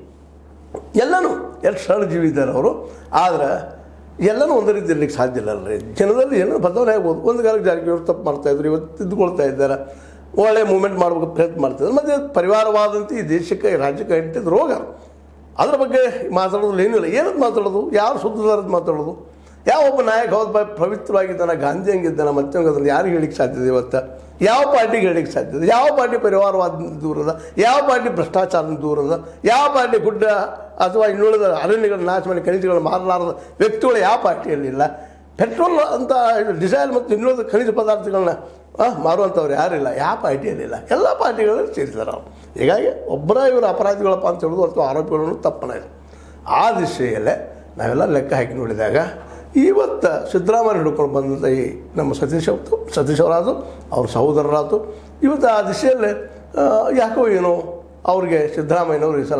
ಎಲ್ಲನೂ ಎಷ್ಟು ಸರಳ ಜೀವಿ ಇದ್ದಾರೆ ಅವರು. ಆದರೆ ಎಲ್ಲನೂ ಒಂದೇ ರೀತಿ ಇರಲಿಕ್ಕೆ ಸಾಧ್ಯ ಇಲ್ಲ ಅಲ್ರಿ. ಜನದಲ್ಲಿ ಏನೋ ಬದಲಾವಣೆ ಆಗ್ಬೋದು. ಒಂದು ಕಾಲಕ್ಕೆ ಜಾರಕಿಹೊಳಿ ತಪ್ಪು ಮಾಡ್ತಾಯಿದ್ರು, ಇವತ್ತು ತಿದ್ದುಕೊಳ್ತಾ ಇದ್ದಾರೆ, ಒಳ್ಳೆ ಮೂಮೆಂಟ್ ಮಾಡ್ಬೇಕು ಪ್ರಯತ್ನ ಮಾಡ್ತಿದ್ದಾರೆ. ಮತ್ತು ಪರಿವಾರವಾದಂತೆ ಈ ದೇಶಕ್ಕೆ ಈ ರಾಜ್ಯಕ್ಕೆ ಅಂಟಿದ ರೋಗ, ಅದ್ರ ಬಗ್ಗೆ ಮಾತಾಡೋದು ಏನಿಲ್ಲ. ಏನದು ಮಾತಾಡೋದು, ಯಾರು ಸುದ್ದಿದಾರದ್ದು ಮಾತಾಡೋದು, ಯಾವೊಬ್ಬ ನಾಯಕ ಹೌದು ಪವಿತ್ರವಾಗಿದ್ದಾನೆ, ಗಾಂಧಿ ಹಂಗಿದ್ದಾನೆ, ಮತ್ತೆ ಹಂಗದನ್ನು ಯಾರಿಗೆ ಹೇಳಿಕ್ಕೆ ಸಾಧ್ಯತೆ? ಇವತ್ತು ಯಾವ ಪಾರ್ಟಿಗೆ ಹೇಳಿಕ್ಕೆ ಸಾಧ್ಯತೆ? ಯಾವ ಪಾರ್ಟಿ ಪರಿವಾರವಾದ ದೂರದ, ಯಾವ ಪಾರ್ಟಿ ಭ್ರಷ್ಟಾಚಾರದ ದೂರದ, ಯಾವ ಪಾರ್ಟಿ ಗುಡ್ಡ ಅಥವಾ ಇನ್ನುಳಿದ ಅರಣ್ಯಗಳನ್ನ ನಾಶ ಮಾಡಿ ಖನಿಜಗಳನ್ನು ಮಾರಲಾರದ ವ್ಯಕ್ತಿಗಳು ಯಾವ ಪಾರ್ಟಿಯಲ್ಲಿಲ್ಲ. ಪೆಟ್ರೋಲ್ ಅಂತ ಡಿಸೈಲ್ ಮತ್ತು ಇನ್ನುಳಿದ ಖನಿಜ ಪದಾರ್ಥಗಳನ್ನ ಮಾರುವಂಥವ್ರು ಯಾರಿಲ್ಲ, ಯಾವ ಪಾರ್ಟಿಯಲ್ಲಿಲ್ಲ. ಎಲ್ಲ ಪಾರ್ಟಿಗಳಲ್ಲಿ ಸೇರಿದ್ದಾರೆ ಅವರು. ಹೀಗಾಗಿ ಒಬ್ಬರ ಇವರು ಅಪರಾಧಿಗಳಪ್ಪ ಅಂತ ಹೇಳೋದು ಅಥವಾ ಆರೋಪಿಗಳನ್ನು ತಪ್ಪನ ಇದೆ. ಆ ದಿಶೆಯಲ್ಲೇ ನಾವೆಲ್ಲ ಲೆಕ್ಕ ಹಾಕಿ ನೋಡಿದಾಗ ಇವತ್ತು ಸಿದ್ದರಾಮಯ್ಯ ಹಿಡ್ಕೊಂಡು ಬಂದಂಥ ಈ ನಮ್ಮ ಸತೀಶ್ ಅವತ್ತು ಸತೀಶ್ ಅವರಾದು ಅವ್ರ ಸಹೋದರರಾತು ಇವತ್ತು ಆ ದಿಶೆಯಲ್ಲೇ ಯಾಕೋ ಏನೋ ಅವ್ರಿಗೆ ಸಿದ್ದರಾಮಯ್ಯನವರು ಈ ಸಲ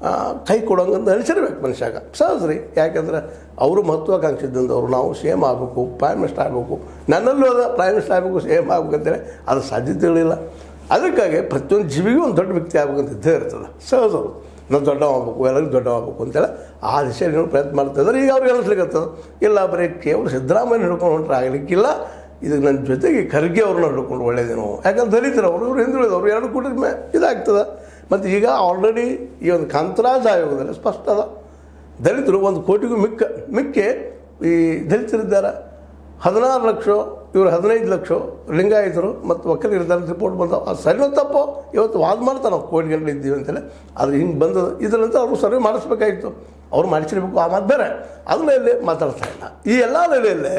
ಕೈ ಕೊಡೋಂಗಂತ ಅನಿಸಿರ್ಬೇಕು ಮನುಷ್ಯಾಗ. ಸಹಜರಿ, ಯಾಕೆಂದ್ರೆ ಅವರು ಮಹತ್ವಾಕಾಂಕ್ಷೆ ಇದ್ದಂಥವ್ರು, ನಾವು ಸಿ ಎಮ್ ಆಗಬೇಕು, ಪ್ರೈಮ್ ಮಿನಿಸ್ಟರ್ ಆಗಬೇಕು, ನನ್ನಲ್ಲೂ ಅದ ಪ್ರೈಮ್ ಮಿನಿಸ್ಟರ್ ಆಗಬೇಕು, ಸಿ ಎಮ್ ಆಗ್ಬೇಕಂತೇಳಿ ಅದು ಸಾಧ್ಯತೆಗಳಿಲ್ಲ. ಅದಕ್ಕಾಗಿ ಪ್ರತಿಯೊಂದು ಜೀವಿಗೂ ಒಂದು ದೊಡ್ಡ ವ್ಯಕ್ತಿ ಆಗ್ಬೇಕಂತ ಇದ್ದೇ ಇರ್ತದೆ. ಸಹಜರು ನಾವು ದೊಡ್ಡವ ಆಗಬೇಕು, ಎಲ್ಲರಿಗೂ ದೊಡ್ಡವ ಆಗಬೇಕು ಅಂತೇಳಿ ಆ ದಿಶೆಯಲ್ಲಿ ಪ್ರಯತ್ನ ಮಾಡ್ತಾಯಿದ್ದಾರೆ. ಈಗ ಅವ್ರಿಗೆ ಅನಿಸ್ಲಿಕ್ಕತ್ತದ ಇಲ್ಲ ಬರೀ ಕೇವಲ ಸಿದ್ದರಾಮಯ್ಯ ಹಿಡ್ಕೊಂಡು ಹೊಂಟ್ರೆ ಆಗಲಿಕ್ಕಿಲ್ಲ, ಇದಕ್ಕೆ ನನ್ನ ಜೊತೆಗೆ ಖರ್ಗೆ ಅವ್ರನ್ನ ಹಿಡ್ಕೊಂಡು ಒಳ್ಳೇದೇನೋ. ಯಾಕಂದ್ರೆ ದಲಿತರು ಅವರು ಇವರು ಹಿಂದುಳಿದವರು ಎರಡು ಕೂಡಿದ ಮೇ ಇದಾಗ್ತದೆ. ಮತ್ತು ಈಗ ಆಲ್ರೆಡಿ ಈ ಒಂದು ಕಾಂತರಾಜ್ ಆಯೋಗದಲ್ಲಿ ಸ್ಪಷ್ಟ ಅದ, ದಲಿತರು ಒಂದು ಕೋಟಿಗೂ ಮಿಕ್ಕ ಮಿಕ್ಕಿ ಈ ದಲಿತರಿದ್ದಾರೆ. ಹದಿನಾರು ಲಕ್ಷ ಇವರು ಹದಿನೈದು ಲಕ್ಷ ಲಿಂಗಾಯತರು ಮತ್ತು ಒಕ್ಕಲಿಗರಿದ್ದಾರೆ ರಿಪೋರ್ಟ್ ಬಂದವು. ಅದು ಸರಿನೋ ತಪ್ಪೋ ಇವತ್ತು ವಾದ ಮಾಡ್ತಾರೆ ನಾವು ಕೋಟಿ ಗಂಟೆ ಇದ್ದೀವಿ ಅಂತೇಳಿ. ಆದರೆ ಹಿಂಗೆ ಬಂದದ. ಇದರಂತ ಅವರು ಸರ್ವೆ ಮಾಡಿಸ್ಬೇಕಾಗಿತ್ತು, ಅವ್ರು ಮಾಡಿಸಿರ್ಬೇಕು, ಆ ಮಾತು ಬೇರೆ. ಅದರಲ್ಲಿ ಮಾತಾಡ್ತಾ ಇಲ್ಲ. ಈ ಎಲ್ಲ ನೆಲೆಯಲ್ಲೇ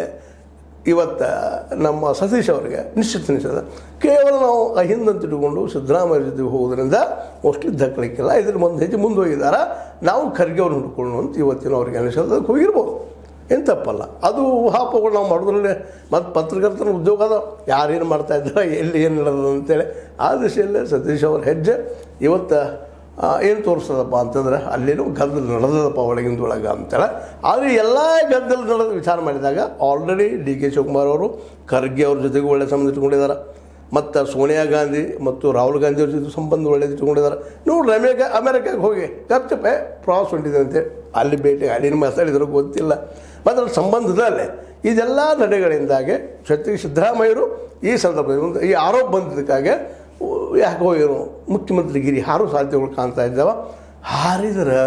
ಇವತ್ತು ನಮ್ಮ ಸತೀಶ್ ಅವರಿಗೆ ನಿಶ್ಚಿತ ನಿಶ್ಚಿತ ಕೇವಲ ನಾವು ಹಿಂದಂತ ಇಟ್ಕೊಂಡು ಸಿದ್ದರಾಮಯ್ಯ ಜೊತೆ ಹೋಗೋದ್ರಿಂದ ಮೋಸ್ಟ್ಲಿ ದಕ್ಕಲಿಕ್ಕಿಲ್ಲ. ಇದ್ರ ಒಂದು ಹೆಜ್ಜೆ ಮುಂದೆ ಹೋಗಿದ್ದಾರೆ. ನಾವು ಖರ್ಗೆ ಅವ್ರನ್ನ ಹುಡ್ಕೊಂಡು ಅಂತ ಇವತ್ತಿನ ಅವ್ರಿಗೆ ಅನಿಸೋದಕ್ಕೆ ಹೋಗಿರ್ಬೋದು, ಏನು ತಪ್ಪಲ್ಲ. ಅದು ಊಹಾಪೋಗಳು ನಾವು ಮಾಡೋದ್ರಲ್ಲೇ ಮತ್ತು ಪತ್ರಕರ್ತನ ಉದ್ಯೋಗ ಅದ, ಯಾರೇನು ಮಾಡ್ತಾಯಿದ್ದಾರೆ, ಎಲ್ಲಿ ಏನು ನಡೆದು ಅಂತೇಳಿ ಆ ದಿಶೆಯಲ್ಲೇ ಸತೀಶ್ ಅವ್ರ ಹೆಜ್ಜೆ ಇವತ್ತು ಏನು ತೋರಿಸ್ತದಪ್ಪ ಅಂತಂದ್ರೆ ಅಲ್ಲೇನೋ ಗದ್ದಲ ನಡೆದದಪ್ಪ ಒಳಗಿಂದೊಳಗೆ ಅಂತೇಳಿ. ಆದರೆ ಎಲ್ಲ ಗದ್ದಲ ನಡೆದ ವಿಚಾರ ಮಾಡಿದಾಗ ಆಲ್ರೆಡಿ ಡಿ ಕೆ ಶಿವಕುಮಾರ್ ಅವರು ಖರ್ಗೆ ಅವ್ರ ಜೊತೆಗೂ ಒಳ್ಳೆಯ ಸಂಬಂಧ ಇಟ್ಕೊಂಡಿದ್ದಾರೆ, ಮತ್ತು ಸೋನಿಯಾ ಗಾಂಧಿ ಮತ್ತು ರಾಹುಲ್ ಗಾಂಧಿ ಅವ್ರ ಜೊತೆ ಸಂಬಂಧ ಒಳ್ಳೇದು ಇಟ್ಕೊಂಡಿದ್ದಾರೆ. ನೋಡಿ ಅಮೇರಿಕ ಅಮೇರಿಕಾಗೆ ಹೋಗಿ ಗಪ್ಚಪ್ಪೆ ಪ್ರವಾಸ ಹೊಂಟಿದಂತೆ, ಅಲ್ಲಿ ಭೇಟಿ ಅಲ್ಲಿನ ಮಾತಾಡಿದ್ರು ಗೊತ್ತಿಲ್ಲ, ಮತ್ತು ಅದ್ರ ಸಂಬಂಧದಲ್ಲೇ ಇದೆಲ್ಲ ನಡೆಗಳಿಂದಾಗೆ ಜೊತೆಗೆ ಸಿದ್ದರಾಮಯ್ಯರು ಈ ಸಂದರ್ಭದಲ್ಲಿ ಈ ಆರೋಪ ಬಂದಿದ್ದಕ್ಕಾಗೆ ಯಾಕೋ ಏನು ಮುಖ್ಯಮಂತ್ರಿಗಿರಿ ಹಾರೋ ಸಾಧ್ಯತೆಗಳು ಕಾಣ್ತಾ ಇದ್ದಾವೆ. ಹಾರಿದ್ರೆ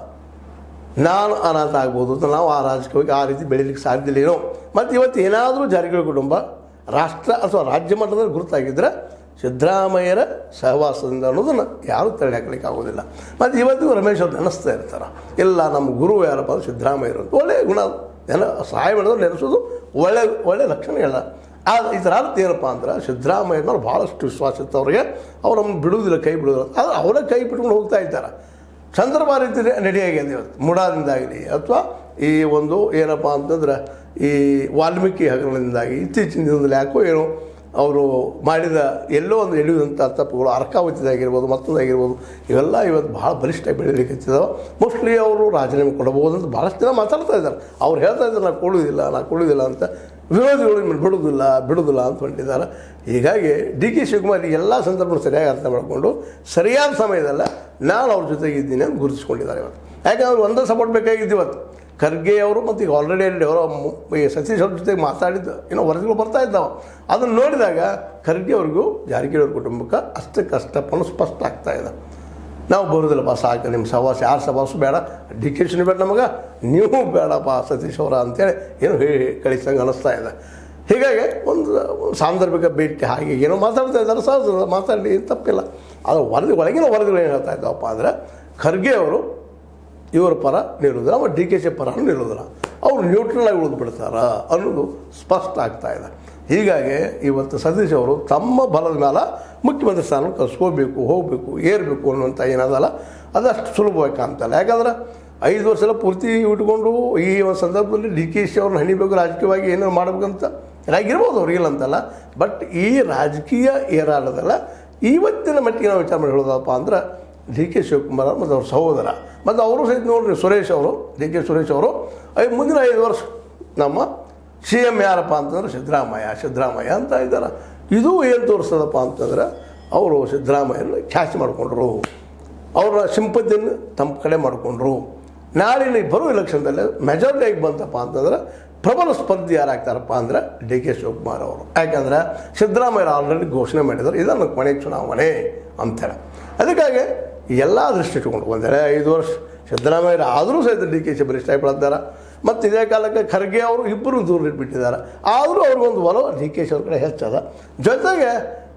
ನಾನು ಅನಾಥ ಆಗ್ಬೋದು ಅಂತ ನಾವು ಆ ರಾಜಕೀಯವಾಗಿ ಆ ರೀತಿ ಬೆಳೀಲಿಕ್ಕೆ ಸಾಧ್ಯ ಇಲ್ಲ ಏನೋ. ಮತ್ತು ಇವತ್ತು ಏನಾದರೂ ಜಾರಕಿಹೊಳಿ ಕುಟುಂಬ ರಾಷ್ಟ್ರ ಅಥವಾ ರಾಜ್ಯ ಮಟ್ಟದಲ್ಲಿ ಗುರುತಾಗಿದ್ದರೆ ಸಿದ್ದರಾಮಯ್ಯರ ಸಹವಾಸದಿಂದ ಅನ್ನೋದನ್ನು ಯಾರೂ ತಡೆ ಹಾಕ್ಲಿಕ್ಕೆ ಆಗೋದಿಲ್ಲ. ಮತ್ತು ಇವತ್ತಿಗೂ ರಮೇಶ್ ಅವ್ರು ನೆನೆಸ್ತಾ ಇರ್ತಾರೆ, ಇಲ್ಲ ನಮ್ಮ ಗುರು ಯಾರಪ್ಪ ಅಂದ್ರೆ ಸಿದ್ದರಾಮಯ್ಯರು ಅಂತ. ಒಳ್ಳೆಯ ಗುಣ, ನೆನ ಸಹಾಯ ಮಾಡಿದ್ರು ನೆನೆಸೋದು ಒಳ್ಳೆ ಒಳ್ಳೆಯ ಲಕ್ಷಣಗಳ. ಆದರೆ ಇದರ ಅರ್ಥ ಏನಪ್ಪ ಅಂದ್ರೆ ಸಿದ್ದರಾಮಯ್ಯನವ್ರು ಭಾಳಷ್ಟು ವಿಶ್ವಾಸ ಇತ್ತು ಅವ್ರಿಗೆ, ಅವ್ರು ನಮ್ಮನ್ನು ಬಿಡುವುದಿಲ್ಲ, ಕೈ ಬಿಡೋದಿಲ್ಲ. ಆದರೆ ಅವರೇ ಕೈ ಬಿಟ್ಕೊಂಡು ಹೋಗ್ತಾ ಇದ್ದಾರೆ. ಸಂದರ್ಭ ರೀತಿ ರೆಡಿಯಾಗಿದೆ ಇವತ್ತು ಮುಡಾದಿಂದಾಗಲಿ ಅಥವಾ ಈ ಒಂದು ಏನಪ್ಪ ಅಂತಂದ್ರೆ ಈ ವಾಲ್ಮೀಕಿ ಹಗರಣದಿಂದಾಗಿ ಇತ್ತೀಚಿನ ದಿನದಲ್ಲಿ ಯಾಕೋ ಏನೋ ಅವರು ಮಾಡಿದ ಎಲ್ಲೋ ಒಂದು ಎಳೆಯುವಂಥ ತಪ್ಪುಗಳು ಅರ್ಕಾವತಿದಾಗಿರ್ಬೋದು ಮತ್ತೊಂದಾಗಿರ್ಬೋದು ಇವೆಲ್ಲ ಇವತ್ತು ಭಾಳ ಬಲಿಷ್ಠ ಬೆಳೀಲಿಕ್ಕೆ ಹಚ್ಚಿದಾವೆ. ಮೋಸ್ಟ್ಲಿ ಅವರು ರಾಜೀನಾಮೆ ಕೊಡಬಹುದು ಅಂತ ಭಾಳಷ್ಟು ಜನ ಮಾತಾಡ್ತಾ ಇದ್ದಾರೆ. ಅವ್ರು ಹೇಳ್ತಾ ಇದ್ದಾರೆ ನಾನು ಕೊಡುವುದಿಲ್ಲ ನಾನು ಕೊಡುವುದಿಲ್ಲ ಅಂತ, ವಿರೋಧಿಗಳು ನಿಮ್ಮನ್ನು ಬಿಡುವುದಿಲ್ಲ ಬಿಡುವುದಿಲ್ಲ ಅಂತ ಹೊಂಟಿದ್ದಾರೆ. ಹೀಗಾಗಿ ಡಿ ಕೆ ಶಿವಕುಮಾರ್ ಎಲ್ಲ ಸಂದರ್ಭ ಸರಿಯಾಗಿ ಅರ್ಥ ಮಾಡಿಕೊಂಡು ಸರಿಯಾದ ಸಮಯದಲ್ಲ ನಾನು ಅವ್ರ ಜೊತೆಗೆ ಇದ್ದೀನಿ ಅಂತ ಗುರುತಿಸ್ಕೊಂಡಿದ್ದಾರೆ ಇವತ್ತು. ಯಾಕಂದ್ರೆ ಒಂದೇ ಸಪೋರ್ಟ್ ಬೇಕಾಗಿದ್ದು ಇವತ್ತು ಖರ್ಗೆ ಅವರು ಮತ್ತು ಈಗ ಆಲ್ರೆಡಿ ಅಲ್ಲಿ ಅವರ ಈ ಸತೀಶ್ ಅವ್ರ ಜೊತೆಗೆ ಮಾತಾಡಿದ್ದು ಏನೋ ವರದಿಗಳು ಬರ್ತಾ ಇದ್ದಾವೆ. ಅದನ್ನು ನೋಡಿದಾಗ ಖರ್ಗೆ ಅವ್ರಿಗೂ ಜಾರಕಿಹೊಳಿ ಅವ್ರ ಕುಟುಂಬಕ್ಕೆ ಅಷ್ಟಕ್ಕಷ್ಟಪ್ಪನ್ನು ಸ್ಪಷ್ಟ ಆಗ್ತಾ ಇದೆ. ನಾವು ಬರೋದಿಲ್ಲಪ್ಪ ಸಾಕು, ನಿಮ್ಮ ಸವಾಸ ಯಾರು ಸವಾಸು ಬೇಡ, ಡಿ ಕೆ ಶಿವನೇ ಬೇಡ ನಮಗೆ, ನೀವು ಬೇಡಪ್ಪ ಸತೀಶ್ ಅವರ ಅಂತೇಳಿ ಏನೋ ಹೇಳಿ ಕಳಿಸಂಗೆ ಅನ್ನಿಸ್ತಾ ಇದೆ. ಹೀಗಾಗಿ ಒಂದು ಸಾಂದರ್ಭಿಕ ಭೇಟಿ ಹಾಗೆ ಏನೋ ಮಾತಾಡ್ತಾ ಇದ್ದಾರೆ, ಸಹಜ ಮಾತಾಡಲಿ ತಪ್ಪಿಲ್ಲ. ಅದು ವರದಿ ಒಳಗಿನ ವರದಿಗಳು ಏನು ಹೇಳ್ತಾ ಇದ್ದಾವಪ್ಪ ಅಂದರೆ ಖರ್ಗೆ ಅವರು ಇವರ ಪರ ನಿಲ್ಲೋದಿಲ್ಲ, ಮತ್ತು ಡಿ ಕೆ ಶಿ ಪರ ನಿಲ್ಲೋದಿಲ್ಲ, ಅವರು ನ್ಯೂಟ್ರಲ್ ಆಗಿ ಉಳಿದು ಬಿಡ್ತಾರ ಅನ್ನೋದು ಸ್ಪಷ್ಟ ಆಗ್ತಾ ಇದೆ. ಹೀಗಾಗಿ ಇವತ್ತು ಸತೀಶ್ ಅವರು ತಮ್ಮ ಬಲದ ಮೇಲೆ ಮುಖ್ಯಮಂತ್ರಿ ಸ್ಥಾನ ಕಸ್ಕೋಬೇಕು, ಹೋಗಬೇಕು, ಏರಬೇಕು ಅನ್ನುವಂಥ ಏನದಲ್ಲ ಅದಷ್ಟು ಸುಲಭವಾಗಿ ಕಾಣ್ತಲ್ಲ. ಯಾಕಂದ್ರೆ ಐದು ವರ್ಷ ಎಲ್ಲ ಪೂರ್ತಿ ಇಟ್ಕೊಂಡು ಈ ಒಂದು ಸಂದರ್ಭದಲ್ಲಿ ಡಿ ಕೆ ಶಿ ಅವ್ರನ್ನ ಹಣಿಬೇಕು, ರಾಜಕೀಯವಾಗಿ ಏನಾರು ಮಾಡಬೇಕಂತ ಆಗಿರ್ಬೋದು ಅವ್ರಿಗಿಲ್ಲ ಅಂತಲ್ಲ. ಬಟ್ ಈ ರಾಜಕೀಯ ಏರಾಡೋದಲ್ಲ ಇವತ್ತಿನ ಮಟ್ಟಿಗೆ ನಾವು ವಿಚಾರ ಮಾಡಿ ಹೇಳೋದಪ್ಪ ಅಂದ್ರೆ ಡಿ ಕೆ ಶಿವಕುಮಾರ್ ಮತ್ತು ಅವ್ರ ಸಹೋದರ ಮತ್ತು ಅವರು ಸಹಿತ ನೋಡ್ರಿ ಸುರೇಶ್ ಅವರು, ಡಿ ಕೆ ಸುರೇಶ್ ಅವರು ಐ ಮುಂದಿನ ಐದು ವರ್ಷ ನಮ್ಮ ಸಿ ಎಮ್ ಯಾರಪ್ಪ ಅಂತಂದ್ರೆ ಸಿದ್ದರಾಮಯ್ಯ ಸಿದ್ದರಾಮಯ್ಯ ಅಂತ ಇದ್ದಾರೆ. ಇದು ಏನು ತೋರಿಸ್ತದಪ್ಪ ಅಂತಂದ್ರೆ ಅವರು ಸಿದ್ದರಾಮಯ್ಯನ ಕ್ಯಾಚ್ ಮಾಡಿಕೊಂಡ್ರು, ಅವರ ಸಿಂಪತಿಯನ್ನು ತಮ್ಮ ಕಡೆ ಮಾಡಿಕೊಂಡ್ರು. ನಾಳಿನ ಬರೋ ಎಲೆಕ್ಷನ್ದಲ್ಲಿ ಮೆಜಾರಿಟಿಯಾಗಿ ಬಂತಪ್ಪ ಅಂತಂದ್ರೆ ಪ್ರಬಲ ಸ್ಪರ್ಧಿ ಯಾರಾಗ್ತಾರಪ್ಪ ಅಂದರೆ ಡಿ ಕೆ ಶಿವಕುಮಾರ್ ಅವರು. ಯಾಕಂದ್ರೆ ಸಿದ್ದರಾಮಯ್ಯ ಆಲ್ರೆಡಿ ಘೋಷಣೆ ಮಾಡಿದ್ದಾರೆ ಇದನ್ನು ಕೊನೆ ಚುನಾವಣೆ ಅಂತೇಳಿ. ಅದಕ್ಕಾಗಿ ಎಲ್ಲ ದೃಷ್ಟಿ ಇಟ್ಕೊಂಡು ಒಂದೆಡೆ ಐದು ವರ್ಷ ಸಿದ್ದರಾಮಯ್ಯ ಆದರೂ ಸಹಿತ ಡಿ ಕೆ ಶಿ ಬಲಿಷ್ಠ ಬೆಳೆದಾರೆ. ಮತ್ತು ಇದೇ ಕಾಲಕ್ಕೆ ಖರ್ಗೆ ಅವರು ಇಬ್ಬರು ದೂರ ಇಟ್ಬಿಟ್ಟಿದ್ದಾರೆ. ಆದರೂ ಅವ್ರಿಗೊಂದು ಒಲವು ಡಿ ಕೆ ಶಿ ಅವ್ರ ಕಡೆ ಹೆಚ್ಚದ. ಜೊತೆಗೆ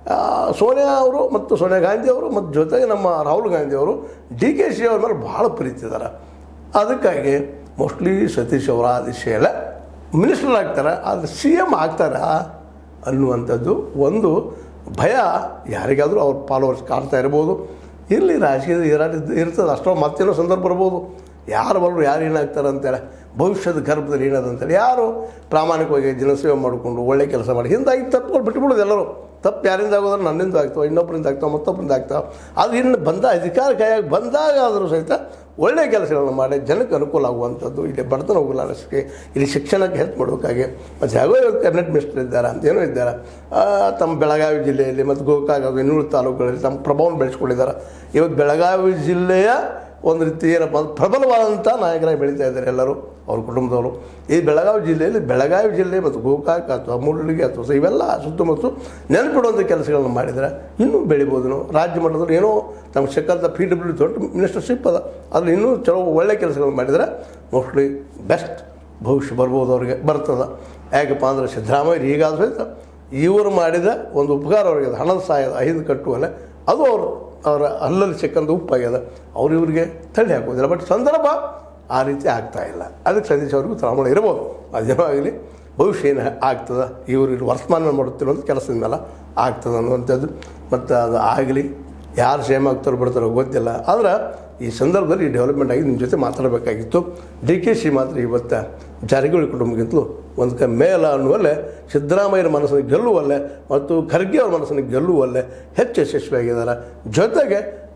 ಸೋನಿಯಾ ಅವರು ಮತ್ತು ಸೋನಿಯಾ ಗಾಂಧಿ ಅವರು ಮತ್ತು ಜೊತೆಗೆ ನಮ್ಮ ರಾಹುಲ್ ಗಾಂಧಿ ಅವರು ಡಿ ಕೆ ಶಿ ಅವ್ರ ಮೇಲೆ ಭಾಳ ಪ್ರೀತಿದ್ದಾರೆ. ಅದಕ್ಕಾಗಿ ಮೋಸ್ಟ್ಲಿ ಸತೀಶ್ ಅವರ ದಿಶೆಯಲ್ಲ ಮಿನಿಸ್ಟರ್ ಆಗ್ತಾರೆ, ಆದರೆ ಸಿ ಎಮ್ ಆಗ್ತಾರಾ ಅನ್ನುವಂಥದ್ದು ಒಂದು ಭಯ ಯಾರಿಗಾದರೂ ಅವ್ರ ಫಾಲೋವರ್ಸ್ ಕಾಡ್ತಾ ಇರ್ಬೋದು. ಇರಲಿ ರಾಜಕೀಯದ ಏನಾದ್ರು ಇರ್ತದೆ, ಅಷ್ಟೋ ಮತ್ತೇನೋ ಸಂದರ್ಭ ಬರ್ಬೋದು, ಯಾರು ಬರೋರು ಯಾರು ಏನಾಗ್ತಾರೆ ಅಂತೇಳಿ, ಭವಿಷ್ಯದ ಗರ್ಭದಲ್ಲಿ ಏನದಂತೇಳಿ ಯಾರು ಪ್ರಾಮಾಣಿಕವಾಗಿ ಜನಸೇವೆ ಮಾಡಿಕೊಂಡು ಒಳ್ಳೆ ಕೆಲಸ ಮಾಡಿ ಹಿಂದಾಗಿ ತಪ್ಪುಗಳು ಬಿಟ್ಟುಬಿಡೋದು. ಎಲ್ಲರೂ ತಪ್ಪು ಯಾರಿಂದ ಆಗೋದ್ರೆ ನನ್ನಿಂದ ಆಗ್ತಾವೆ, ಇನ್ನೊಬ್ಬರಿಂದ ಆಗ್ತಾವೆ, ಮತ್ತೊಬ್ಬರಿಂದ ಆಗ್ತಾವೆ. ಅದು ಇನ್ನು ಬಂದ ಅಧಿಕಾರ ಕೈಯಾಗಿ ಬಂದಾಗ ಆದರೂ ಸಹಿತ ಒಳ್ಳೆಯ ಕೆಲಸಗಳನ್ನು ಮಾಡಿ ಜನಕ್ಕೆ ಅನುಕೂಲ ಆಗುವಂಥದ್ದು. ಇಲ್ಲಿ ಬಡತನ ಹೋಗಲಾಡಿಸೋಕ್ಕೆ, ಇಲ್ಲಿ ಶಿಕ್ಷಣಕ್ಕೆ ಹೆಲ್ಪ್ ಮಾಡಬೇಕಾಗಿ ಮತ್ತು ಯಾಗೋ ಇವತ್ತು ಕ್ಯಾಬಿನೆಟ್ ಮಿನಿಸ್ಟರ್ ಇದ್ದಾರೆ ಅಂತೇನೋ ಇದ್ದಾರೆ. ತಮ್ಮ ಬೆಳಗಾವಿ ಜಿಲ್ಲೆಯಲ್ಲಿ ಮತ್ತು ಗೋಕಾಕ ಇನ್ನೂರು ತಾಲೂಕುಗಳಲ್ಲಿ ತಮ್ಮ ಪ್ರಭಾವವನ್ನು ಬೆಳೆಸ್ಕೊಂಡಿದ್ದಾರೆ. ಇವತ್ತು ಬೆಳಗಾವಿ ಜಿಲ್ಲೆಯ ಒಂದು ರೀತಿ ಏನಪ್ಪ ಅಂದ್ರೆ ಪ್ರಬಲವಾದಂಥ ನಾಯಕರಾಗಿ ಬೆಳೀತಾ ಇದ್ದಾರೆ ಎಲ್ಲರೂ ಅವ್ರ ಕುಟುಂಬದವರು. ಈ ಬೆಳಗಾವಿ ಜಿಲ್ಲೆಯಲ್ಲಿ ಬೆಳಗಾವಿ ಜಿಲ್ಲೆ ಮತ್ತು ಗೋಕಾಕ ಅಥವಾ ಮೂಡಲಗಿ ಅಥವಾ ಇವೆಲ್ಲ ಸುತ್ತಮುತ್ತ ನೆನಪಿಡುವಂಥ ಕೆಲಸಗಳನ್ನು ಮಾಡಿದರೆ ಇನ್ನೂ ಬೆಳಿಬೋದು. ನಾವು ರಾಜ್ಯ ಮಟ್ಟದಲ್ಲಿ ಏನೋ ನಮ್ಗೆ ಸಿಕ್ಕಂಥ ಪಿ ಡಬ್ಲ್ಯೂ ದೊಡ್ಡ ಮಿನಿಸ್ಟರ್ಶಿಪ್ ಅದ, ಅದ್ರಲ್ಲಿ ಇನ್ನೂ ಚಲೋ ಒಳ್ಳೆ ಕೆಲಸಗಳನ್ನು ಮಾಡಿದರೆ ಮೋಸ್ಟ್ಲಿ ಬೆಸ್ಟ್ ಭವಿಷ್ಯ ಬರ್ಬೋದು ಅವ್ರಿಗೆ, ಬರ್ತದೆ. ಯಾಕಪ್ಪ ಅಂದರೆ ಸಿದ್ದರಾಮಯ್ಯ ಈಗಾದರೂ ಸಹಿತ ಇವರು ಮಾಡಿದ ಒಂದು ಉಪಕಾರ ಅವ್ರಿಗೆ ಹಣದ ಸಹಾಯದ ಐದು ಕಟ್ಟುವಲ್ಲ ಅದು ಅವರು ಅವರ ಅಲ್ಲಲ್ಲಿ ಸಿಕ್ಕಂಥ ಉಪ್ಪಾಗ್ಯದ, ಅವ್ರು ಇವ್ರಿಗೆ ತಳ್ಳಿ ಹಾಕೋದಿಲ್ಲ. ಬಟ್ ಸಂದರ್ಭ ಆ ರೀತಿ ಆಗ್ತಾಯಿಲ್ಲ. ಅದಕ್ಕೆ ಸತೀಶ್ ಅವ್ರಿಗೂ ತಳಮಳ ಇರ್ಬೋದು. ಅದೇನೋ ಆಗಲಿ, ಭವಿಷ್ಯ ಏನು ಆಗ್ತದೆ ಇವರು ಇಲ್ಲಿ ವರ್ತಮಾನ ಮಾಡುತ್ತಿರುವಂಥ ಕೆಲಸದ ಮೇಲೆ ಆಗ್ತದೆ ಅನ್ನುವಂಥದ್ದು. ಮತ್ತು ಅದು ಆಗಲಿ, ಯಾರು ಸೇಮ್ ಆಗ್ತಾರೋ ಬಿಡ್ತಾರೋ ಗೊತ್ತಿಲ್ಲ. ಆದರೆ ಈ ಸಂದರ್ಭದಲ್ಲಿ ಈ ಡೆವಲಪ್ಮೆಂಟ್ ಆಗಿ ನಿಮ್ಮ ಜೊತೆ ಮಾತಾಡಬೇಕಾಗಿತ್ತು. ಡಿ ಕೆ ಶಿ ಮಾತ್ರ ಇವತ್ತು ಜಾರಕಿಹೊಳಿ ಕುಟುಂಬಕ್ಕಿಂತಲೂ ಒಂದು ಕ ಮೇಲ ಅನ್ನುವಲ್ಲೇ ಸಿದ್ದರಾಮಯ್ಯರ ಮನಸ್ಸನ್ನು ಗೆಲ್ಲುವಲ್ಲೇ ಮತ್ತು ಖರ್ಗೆ ಅವ್ರ ಮನಸ್ಸನ್ನು ಗೆಲ್ಲುವಲ್ಲೇ ಹೆಚ್ಚು ಯಶಸ್ವಿಯಾಗಿದ್ದಾರೆ. ಜೊತೆಗೆ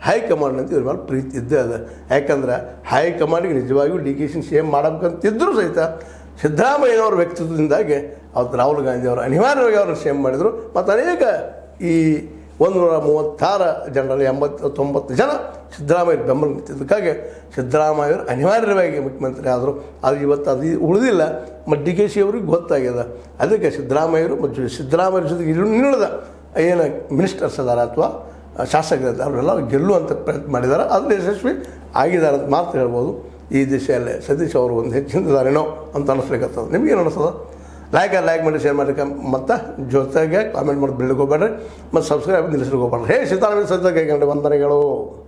ಹೈಕಮಾಂಡ್ ಅಂತ ಇವ್ರ ಮೇಲೆ ಪ್ರೀತಿ ಇದ್ದೇ ಅದ. ಯಾಕಂದ್ರೆ ಹೈಕಮಾಂಡ್ಗೆ ನಿಜವಾಗಿಯೂ D K Shi C M ಮಾಡಬೇಕಂತಿದ್ದರೂ ಸಹಿತ ಸಿದ್ದರಾಮಯ್ಯನವ್ರ ವ್ಯಕ್ತಿತ್ವದಿಂದಾಗಿ ಅವತ್ತು ರಾಹುಲ್ ಗಾಂಧಿ ಅವರು ಅನಿವಾರ್ಯವಾಗಿ ಅವ್ರನ್ನ ಸಿ ಎಂ ಮಾಡಿದರು. ಮತ್ತು ಅನೇಕ ಈ ಒಂದು ನೂರ ಮೂವತ್ತಾರು ಜನರಲ್ಲಿ ಎಂಬತ್ತು ತೊಂಬತ್ತು ಜನ ಸಿದ್ದರಾಮಯ್ಯ ಬೆಂಬಲ ನಿಂತಿದ್ದಕ್ಕಾಗಿ ಸಿದ್ದರಾಮಯ್ಯವರು ಅನಿವಾರ್ಯವಾಗಿ ಮುಖ್ಯಮಂತ್ರಿ ಆದರು. ಆದರೆ ಇವತ್ತು ಅದು ಉಳಿದಿಲ್ಲ. ಮತ್ತು ಡಿ ಕೆ ಶಿ ಅವ್ರಿಗೆ ಗೊತ್ತಾಗ್ಯದ. ಅದಕ್ಕೆ ಸಿದ್ದರಾಮಯ್ಯರು ಮತ್ತು ಸಿದ್ದರಾಮಯ್ಯ ಜೊತೆಗೆ ಇನ್ನುಳಿದ ಏನು ಮಿನಿಸ್ಟರ್ಸ್ ಅದಾರ ಅಥವಾ ಶಾಸಕರಿದ್ದಾರೆ ಅವರೆಲ್ಲ ಗೆಲ್ಲುವಂಥ ಪ್ರಯತ್ನ ಮಾಡಿದ್ದಾರೆ. ಅದರಲ್ಲಿ ಯಶಸ್ವಿ ಆಗಿದ್ದಾರೆ ಅಂತ ಮಾತ್ರ ಹೇಳ್ಬೋದು. ಈ ದಿಶೆಯಲ್ಲೇ ಸತೀಶ್ ಅವರು ಒಂದು ಹೆಚ್ಚಿನದಾರೇನೋ ಅಂತ ಅನ್ನಿಸ್ಲಿಕ್ಕತ್ತದ. ನಿಮಗೇನು ಅನ್ನಿಸ್ತದ? ಲೈಕ್ ಲೈಕ್ ಮಾಡಿ, ಶೇರ್ ಮಾಡಿ, ಮತ್ತು ಜೊತೆಗೆ ಕಾಮೆಂಟ್ ಮಾಡಿ ಬೆಳಗ್ಗೆ ಹೋಗ್ಬೇಡ್ರಿ. ಮತ್ತು ಸಬ್ಸ್ಕ್ರೈಬ್ ನಿಲ್ಲಿಸ್ಲಿಕ್ಕೆ ಹೋಗ್ಬೇಡ್ರಿ. ಹೇ ಸೀತಾರಾಮ ಸತ್ಯ ಕೈಗೊಂಡು ವಂದನೆಗಳು.